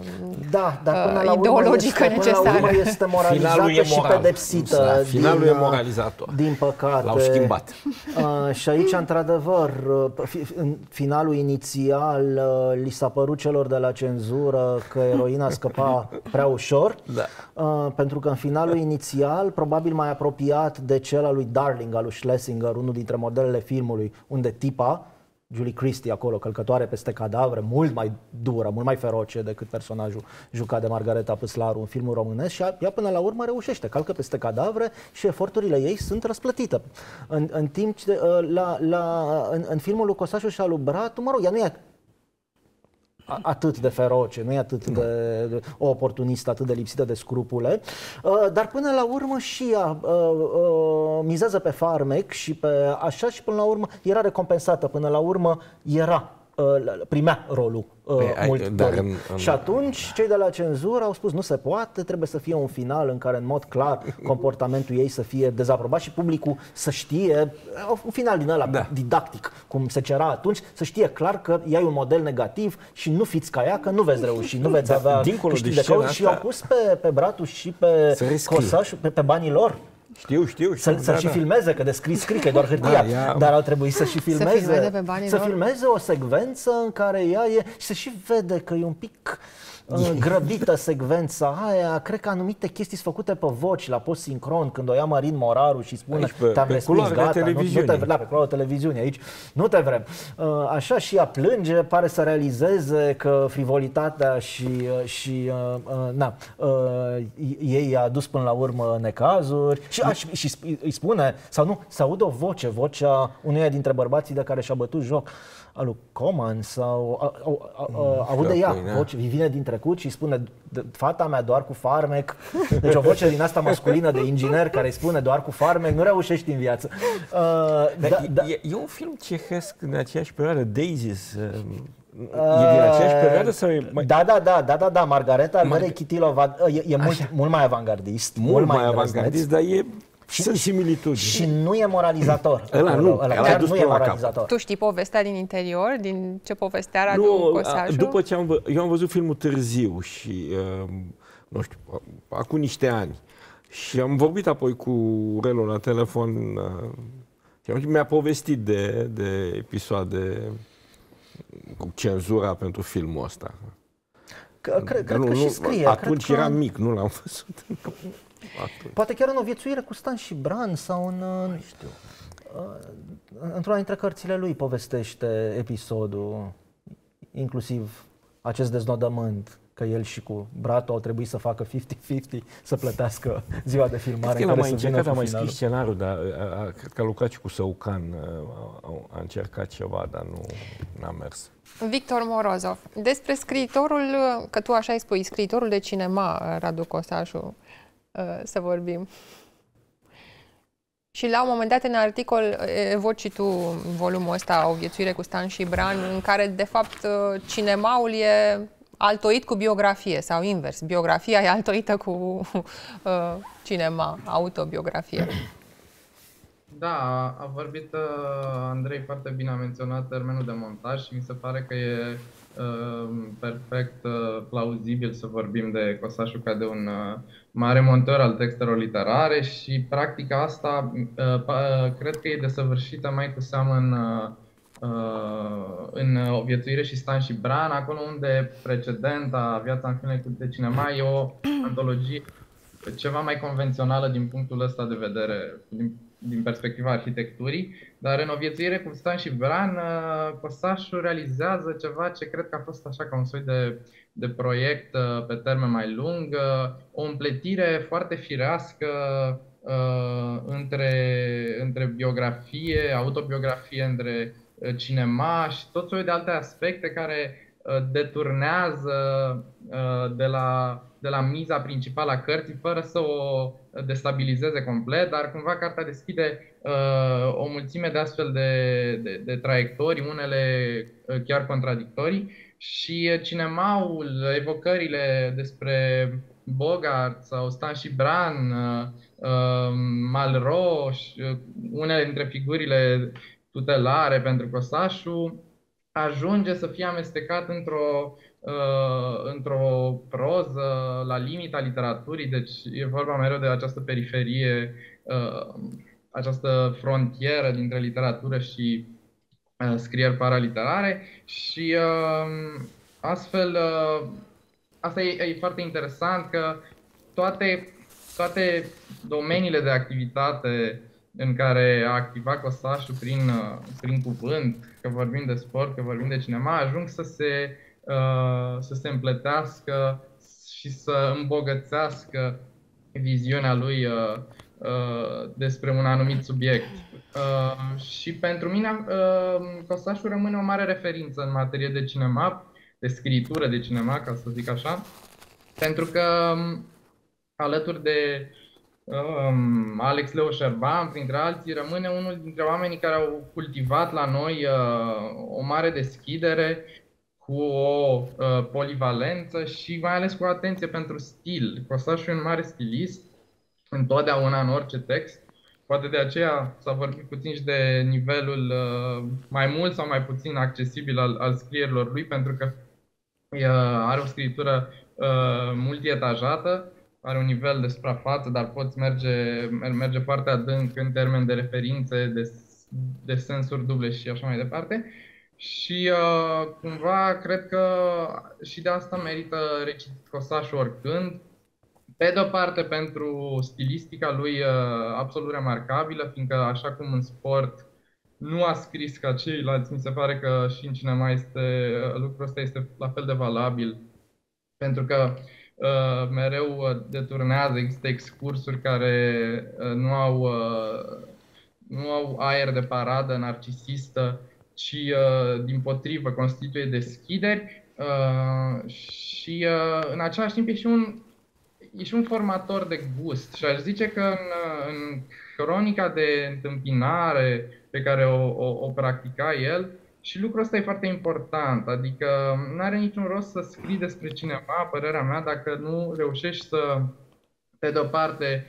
ideologică necesară. Până la urmă este moralizată și pedepsită. Finalul e moralizator. Din păcate. L-au schimbat. Și aici, într-adevăr, în finalul inițial li s-a părut celor de la cenzură că eroina scăpa prea ușor, pentru că în finalul inițial, probabil mai apropiat de cel al lui Darling, al lui Schlesinger, unul dintre modelele filmului, unde tipa, Julie Christie acolo, călcătoare peste cadavre, mult mai dură, mult mai feroce decât personajul jucat de Margareta Păslaru în filmul românesc, și ea până la urmă reușește, calcă peste cadavre și eforturile ei sunt răsplătite. În timp ce în filmul lui Cosașu și al lui Bratu, mă rog, ea nu e atât de feroce, nu e atât de oportunistă, atât de lipsită de scrupule, dar până la urmă și ea mizează pe farmec și pe așa, și până la urmă era recompensată, până la urmă primea rolul mult dorit. Și atunci cei de la cenzură au spus nu se poate, trebuie să fie un final în care în mod clar comportamentul ei să fie dezaprobat și publicul să știe, un final din ăla didactic, cum se cerea atunci, să știe clar că ea e un model negativ și nu fiți ca ea, că nu veți reuși, nu veți avea câștig de cauză. Și au pus pe Bratu și pe Cosașu pe banii lor. Știu. Să și filmeze, că de scris, că e doar hârtia, dar au trebuit să și filmeze o secvență în care ea e, și se și vede că e un pic grăbită secvența aia. Cred că anumite chestii sunt făcute pe voci, la post sincron, când o ia Marin Moraru și spune te-am respins, gata, pe culoarul televiziunii, aici nu te vrem. Așa, și ea plânge, pare să realizeze că frivolitatea și ei a dus până la urmă necazuri și îi spune, sau nu, se aude o voce, vocea unuia dintre bărbații de care și-a bătut joc, al lui Coman, sau aude ea, voce, vine din trecut și spune fata mea doar cu farmec. Deci o voce din asta masculină de inginer care îi spune doar cu farmec nu reușești în viață. E un film cehesc în aceeași perioadă, Daisies. E din aceeași perioadă sau e mai... Da, Margareta Almerei Chitilova e mult mai avangardist. Mult mai avangardist, dar e... Sunt similitudini. Și nu e moralizator. Ăla nu e moralizator. Tu știi povestea din interior? Din ce povestea Radu Cosașu? După ce eu am văzut filmul târziu și nu știu, acum niște ani. Și am vorbit apoi cu Relu la telefon și mi-a povestit de episoade cu cenzura pentru filmul ăsta. Cred că și scrie. Atunci eram mic, nu l-am văzut. Poate chiar în O viețuire cu Stan și Bran sau nu știu. Într-una dintre cărțile lui povestește episodul, inclusiv acest deznodământ, că el și cu bratul au trebuit să facă 50-50, să plătească ziua de filmare. Cred că mai încercat, a mai scris scenariul, dar cred că a lucrat și cu Săucan, a încercat ceva, dar nu a mers. Victor Morozov, despre scriitorul, că tu așa îi spui, scriitorul de cinema, Radu Cosașu, să vorbim. Și la un moment dat în articol evoci și tu volumul ăsta, O viețuire cu Stan și Bran, în care de fapt cinemaul e altoit cu biografie sau invers. Biografia e altoită cu cinema, autobiografie. Da, a vorbit Andrei foarte bine, a menționat termenul de montaj și mi se pare că e perfect plauzibil să vorbim de Cosașu ca de un mare montor al textelor literare și practica asta cred că e desăvârșită mai cu seamă în O viețuire și Stan și Bran, acolo unde precedenta Viața în filme de cinema e o antologie ceva mai convențională din punctul ăsta de vedere, din perspectiva arhitecturii, dar în O viețuire cu Stan și Bran, Cosașu realizează ceva ce cred că a fost așa ca un soi de proiect pe termen mai lung, o împletire foarte firească între biografie, autobiografie, între cinema și tot soiul de alte aspecte care deturnează de la miza principală a cărții fără să o destabilizeze complet, dar cumva cartea deschide o mulțime de astfel de traiectorii, unele chiar contradictorii și cinemaul, evocările despre Bogart sau Stan și Bran, Malraux, unele dintre figurile tutelare pentru Cosașu, ajunge să fie amestecat într-o proză la limita literaturii, deci e vorba mereu de această periferie, această frontieră dintre literatură și scrieri paraliterare și astfel, asta e foarte interesant că toate domeniile de activitate în care a activat Cosașu prin cuvânt, că vorbim de sport, că vorbim de cinema, ajung să se împletească și să îmbogățească viziunea lui despre un anumit subiect. Și pentru mine Cosașu rămâne o mare referință în materie de cinema, de scriitură de cinema, ca să zic așa, pentru că alături de Alex Leo Șerban, printre alții, rămâne unul dintre oamenii care au cultivat la noi o mare deschidere, cu o polivalență și mai ales cu o atenție pentru stil. Cosașu e un mare stilist, întotdeauna în orice text. Poate de aceea s-a vorbit puțin și de nivelul mai mult sau mai puțin accesibil al scrierilor lui, pentru că are o scritură multietajată, are un nivel de suprafață, dar poți merge foarte adânc în termen de referințe, de sensuri duble și așa mai departe. Și cumva cred că și de asta merită recitit Cosașu oricând. Pe de o parte pentru stilistica lui absolut remarcabilă, fiindcă așa cum în sport nu a scris ca ceilalți, mi se pare că și în cinema lucrul ăsta este la fel de valabil, pentru că mereu deturnează, există excursuri care nu au aer de paradă narcisistă, ci dimpotrivă constituie deschideri și în același timp e și un formator de gust. Și aș zice că în cronica de întâmpinare pe care o practica el, și lucrul ăsta e foarte important, adică nu are niciun rost să scrii despre cineva, părerea mea, dacă nu reușești să, pe de o parte,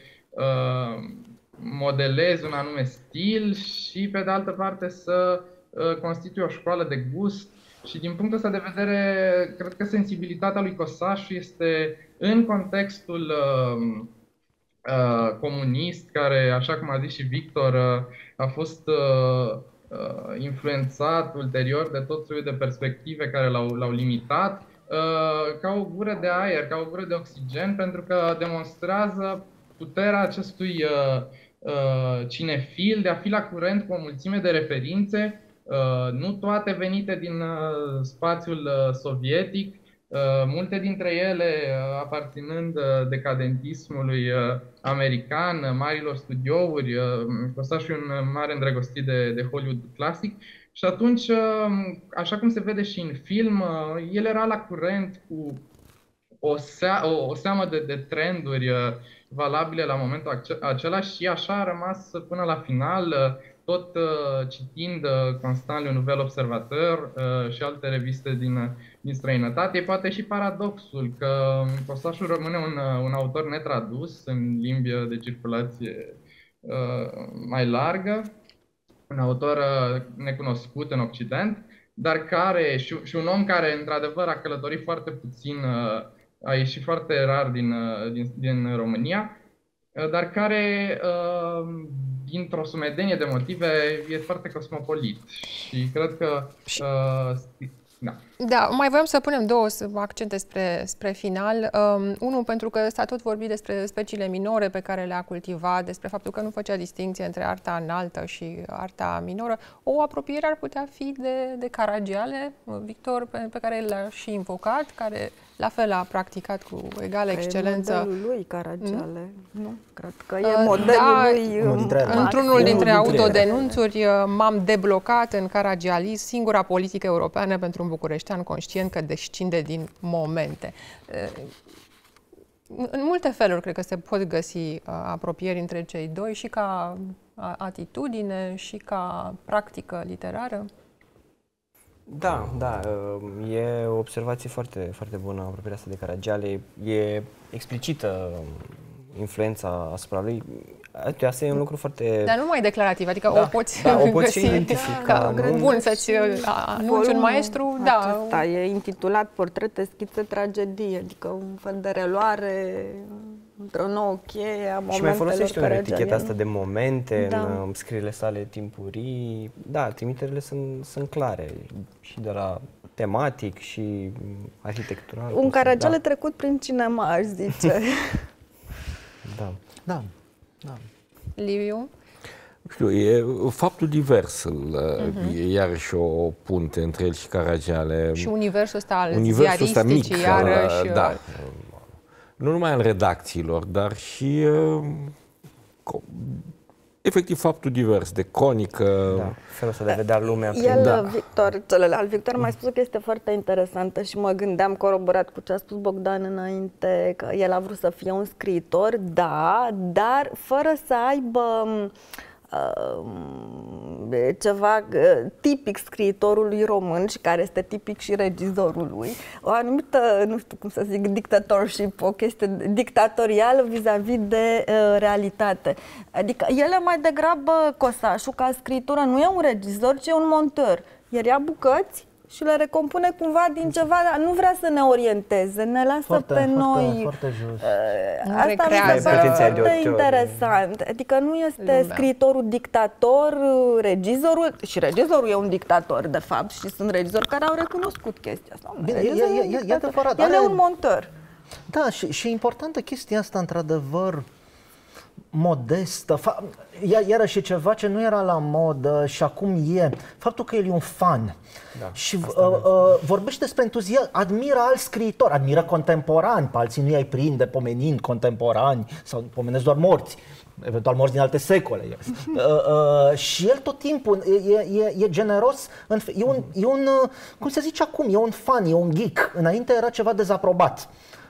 modelezi un anume stil și, pe de altă parte, să constitui o școală de gust Și din punctul ăsta de vedere, cred că sensibilitatea lui Cosașu este în contextul comunist, care, așa cum a zis și Victor, a fost influențat ulterior de tot felul de perspective care l-au limitat, ca o gură de aer, ca o gură de oxigen, pentru că demonstrează puterea acestui cinefil de a fi la curent cu o mulțime de referințe, nu toate venite din spațiul sovietic, multe dintre ele aparținând decadentismului american, marilor studiouri. Cosașu e un mare îndrăgostit de Hollywood clasic și atunci, așa cum se vede și în film, el era la curent cu o seamă de trenduri valabile la momentul acela și așa a rămas până la final, tot citind constant Le Nouvel Observateur și alte reviste din străinătate. E poate și paradoxul că Cosașu rămâne un autor netradus în limbi de circulație mai largă, un autor necunoscut în Occident, dar care, și un om care într-adevăr a călătorit foarte puțin, a ieșit foarte rar din România, dar care, dintr-o sumedenie de motive, e foarte cosmopolit. Și cred că... Da, mai voiam să punem două accente spre final. Unul, pentru că s-a tot vorbit despre speciile minore pe care le-a cultivat, despre faptul că nu făcea distinție între arta înaltă și arta minoră. O apropiere ar putea fi de Caragiale, Victor, pe care l-a și invocat, care la fel a practicat cu egală excelență. E modelul lui Caragiale, nu? Cred că e modelul lui. Într-unul dintre autodenunțuri, m-am deblocat în Caragialism, singura politică europeană pentru un bucureștean conștient că descinde din momente. În multe feluri cred că se pot găsi apropieri între cei doi, și ca atitudine și ca practică literară. Da, da, e o observație foarte, foarte bună apropierea asta de Caragiale. E explicită influența asupra lui. Asta e un lucru foarte... Dar nu mai declarativ, adică o poți și identifica. Bun, să-ți anunți un maestru, da. E intitulat Portrete, schițe, tragedie, adică un fel de reluare într-o nouă cheie a momentelor. Și mai folosește o etichetă asta de momente în scrierile sale timpurii. Da, trimiterile sunt clare și de la tematic și arhitectural. Un Caragiale trecut prin cinema, aș zice. Da. Liviu? Știu, e faptul divers, iarăși o punte între el și Caragiale. Și universul ăsta al ziaristicii, iarăși. Da. Nu numai al redacțiilor, dar și efectiv faptul divers, de conică. Da, felul ăsta de vedea lumea. Victor, celălalt Victor m-a spus că este foarte interesantă și mă gândeam, coroborat cu ce a spus Bogdan înainte, că el a vrut să fie un scriitor, da, dar fără să aibă ceva tipic scriitorului român și care este tipic și regizorului, o anumită, nu știu cum să zic, dictatorship, o chestie dictatorială vis-a-vis de realitate. Adică el e mai degrabă, Cosașu, ca scriitură, nu e un regizor, ci e un monteur. El ia bucăți și le recompune cumva din ceva, dar nu vrea să ne orienteze, ne lasă pe noi. Foarte just. Asta mi se pare foarte interesant. Adică nu este scriitorul dictator, regizorul, și regizorul e un dictator, de fapt, și sunt regizori care au recunoscut chestia asta. Bine, e adevărat. El e un monteur. Da, și importantă chestia asta, într-adevăr, modestă, iarăși e ceva ce nu era la modă și acum e. Faptul că el e un fan și vorbește despre entuziasm, admiră alți scriitori, admiră contemporani, pe alții nu i-ai prinde pomenind contemporani sau pomenesc doar morți, eventual morți din alte secole. Și el tot timpul e generos, cum se zice acum, e un fan, e un geek. Înainte era ceva dezaprobat.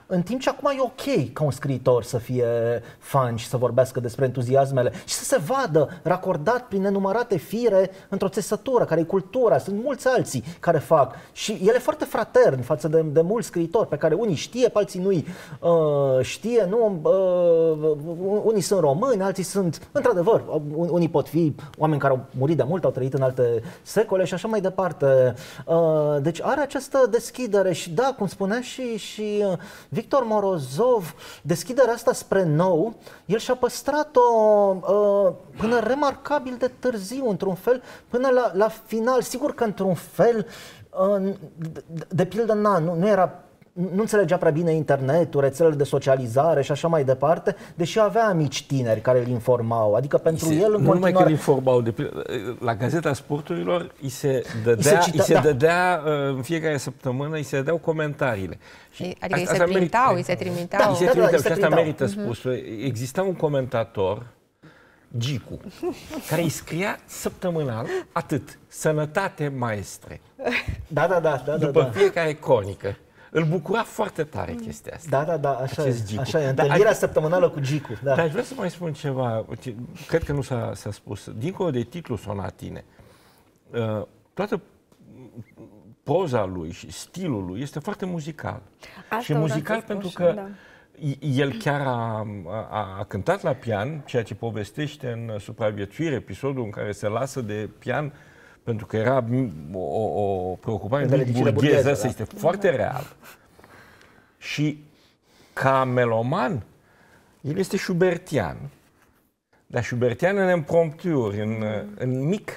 În timp ce acum e ok ca un scriitor să fie fan și să vorbească despre entuziasmele și să se vadă racordat prin nenumărate fire într-o țesătură, care e cultura, sunt mulți alții care fac. Și el e foarte fratern față de mulți scriitori pe care unii știe, pe alții nu-i știe, nu? Unii sunt români, alții sunt, într-adevăr, unii pot fi oameni care au murit de mult, au trăit în alte secole și așa mai departe. Deci are această deschidere și da, cum spunea și Victor Morozov, deschiderea asta spre nou, el și-a păstrat-o până remarcabil de târziu, într-un fel, până la final. Sigur că într-un fel, de pildă, nu era... Nu înțelegea prea bine internetul, rețelele de socializare și așa mai departe, deși avea amici tineri care îl informau. Adică pentru el în nu numai că îl informau, la Gazeta Sporturilor îi se dădea în fiecare săptămână, îi se dădeau comentariile. Adică îi se printau, îi se trimiteau. Și asta merită spus. Exista un comentator, Gicu, care îi scria săptămânal atât: sănătate, maestre. După fiecare cronică. Îl bucura foarte tare chestia asta. Da, așa e. Întâlnirea săptămânală cu Gicu. Da. Dar aș vrea să mai spun ceva, cred că nu s-a spus. Dincolo de titlul Sonatine, toată proza lui și stilul lui este foarte muzical. Și muzical pentru că el chiar a cântat la pian, ceea ce povestește în Supraviețuire, episodul în care se lasă de pian pentru că era o preocupare burgheză, asta este foarte real. Și ca meloman, el este schubertian. Dar schubertian în imprompturi, în mic.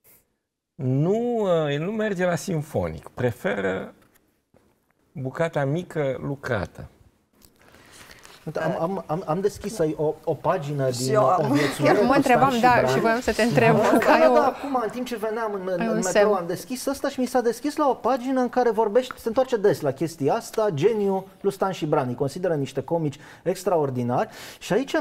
El nu merge la simfonic, preferă bucata mică lucrată. Am deschis o pagină din o viețuire. Chiar mă întrebam, și voiam să te întreb. Acum, în timp ce veneam în metrou, am deschis asta și mi s-a deschis la o pagină în care se întoarce des la chestia asta, geniul lui Stan și Bran. Îi consideră niște comici extraordinari și aici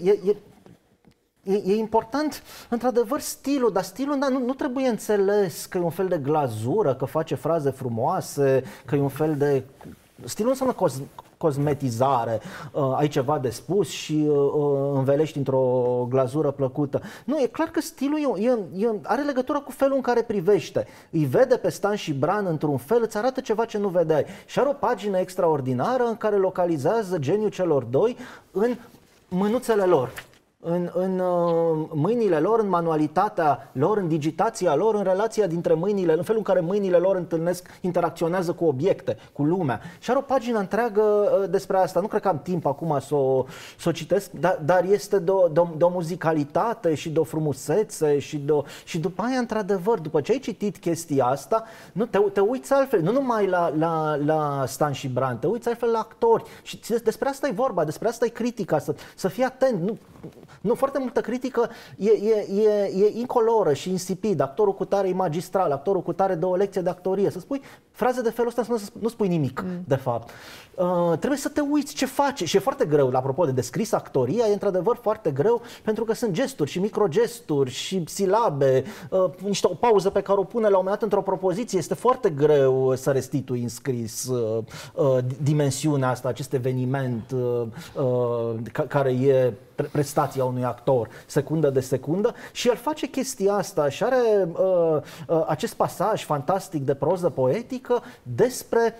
e important, într-adevăr, stilul, dar stilul nu trebuie înțeles că e un fel de glazură, că face fraze frumoase, că e un fel de... Stilul înseamnă cosmetizare, ai ceva de spus și învelești într-o glazură plăcută. Nu, e clar că stilul are legătură cu felul în care privește. Îi vede pe Stan și Bran într-un fel, îți arată ceva ce nu vedeai. Și are o pagină extraordinară în care localizează geniul celor doi în mânuțele lor. În mâinile lor, în manualitatea lor, în digitația lor, în relația dintre mâinile, în felul în care mâinile lor interacționează cu obiecte, cu lumea. Și are o pagină întreagă despre asta. Nu cred că am timp acum să o citesc, dar este de o muzicalitate și de o frumusețe și după aia, într-adevăr, după ce ai citit chestia asta, te uiți altfel, nu numai la Stan și Bran, te uiți altfel la actori. Și despre asta e vorba, despre asta e critica, să fii atent. Nu, foarte multă critică e incoloră și insipidă. Actorul cu tare e magistral, actorul cu tare dă o lecție de actorie. Să spui fraze de felul ăsta, nu spui nimic, de fapt. Trebuie să te uiți ce face. Și e foarte greu, apropo de descris actoria, e într-adevăr foarte greu, pentru că sunt gesturi și microgesturi și silabe, o pauză pe care o pune la un moment dat într-o propoziție. Este foarte greu să restitui în scris dimensiunea asta, acest eveniment care e prestația unui actor, secundă de secundă, și el face chestia asta și are acest pasaj fantastic de proză poetică despre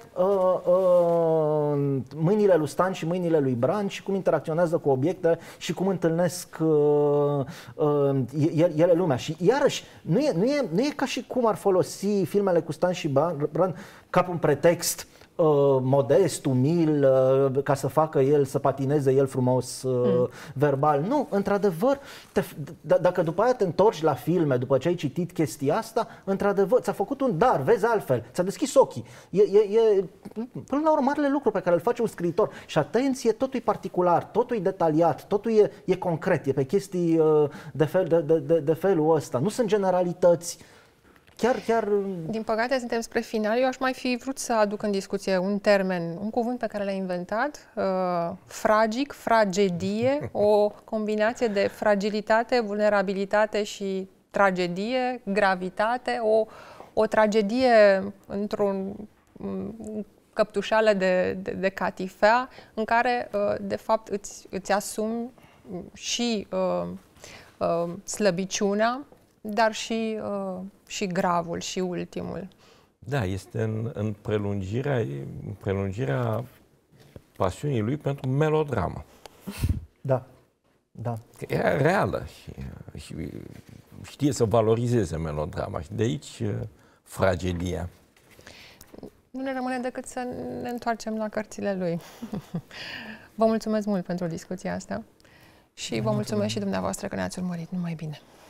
mâinile lui Stan și mâinile lui Bran și cum interacționează cu obiecte și cum întâlnesc ele lumea. Și iarăși, nu e ca și cum ar folosi filmele cu Stan și Bran ca un pretext modest, umil, ca să facă el, să patineze el frumos verbal. Nu, într-adevăr, dacă după aia te întorci la filme, după ce ai citit chestia asta, într-adevăr, ți-a făcut un dar, vezi altfel, ți-a deschis ochii. Până la urmă, marele lucru pe care îl face un scriitor. Și atenție, totul e particular, totul e detaliat, totul e concret, e pe chestii de felul ăsta. Nu sunt generalități. Chiar... Din păcate, suntem spre final. Eu aș mai fi vrut să aduc în discuție un termen, un cuvânt pe care l-ai inventat, fragic, fragedie, o combinație de fragilitate, vulnerabilitate și tragedie, gravitate, o tragedie într-un căptușală de catifea în care, de fapt, îți asumi și slăbiciunea, dar și gravul și ultimul. Da, este în prelungirea pasiunii lui pentru melodramă. Da, da. Era reală și știe să valorizeze melodrama și de aici fragelia. Nu ne rămâne decât să ne întoarcem la cărțile lui. Vă mulțumesc mult pentru discuția asta și vă mulțumesc și dumneavoastră că ne-ați urmărit. Numai bine!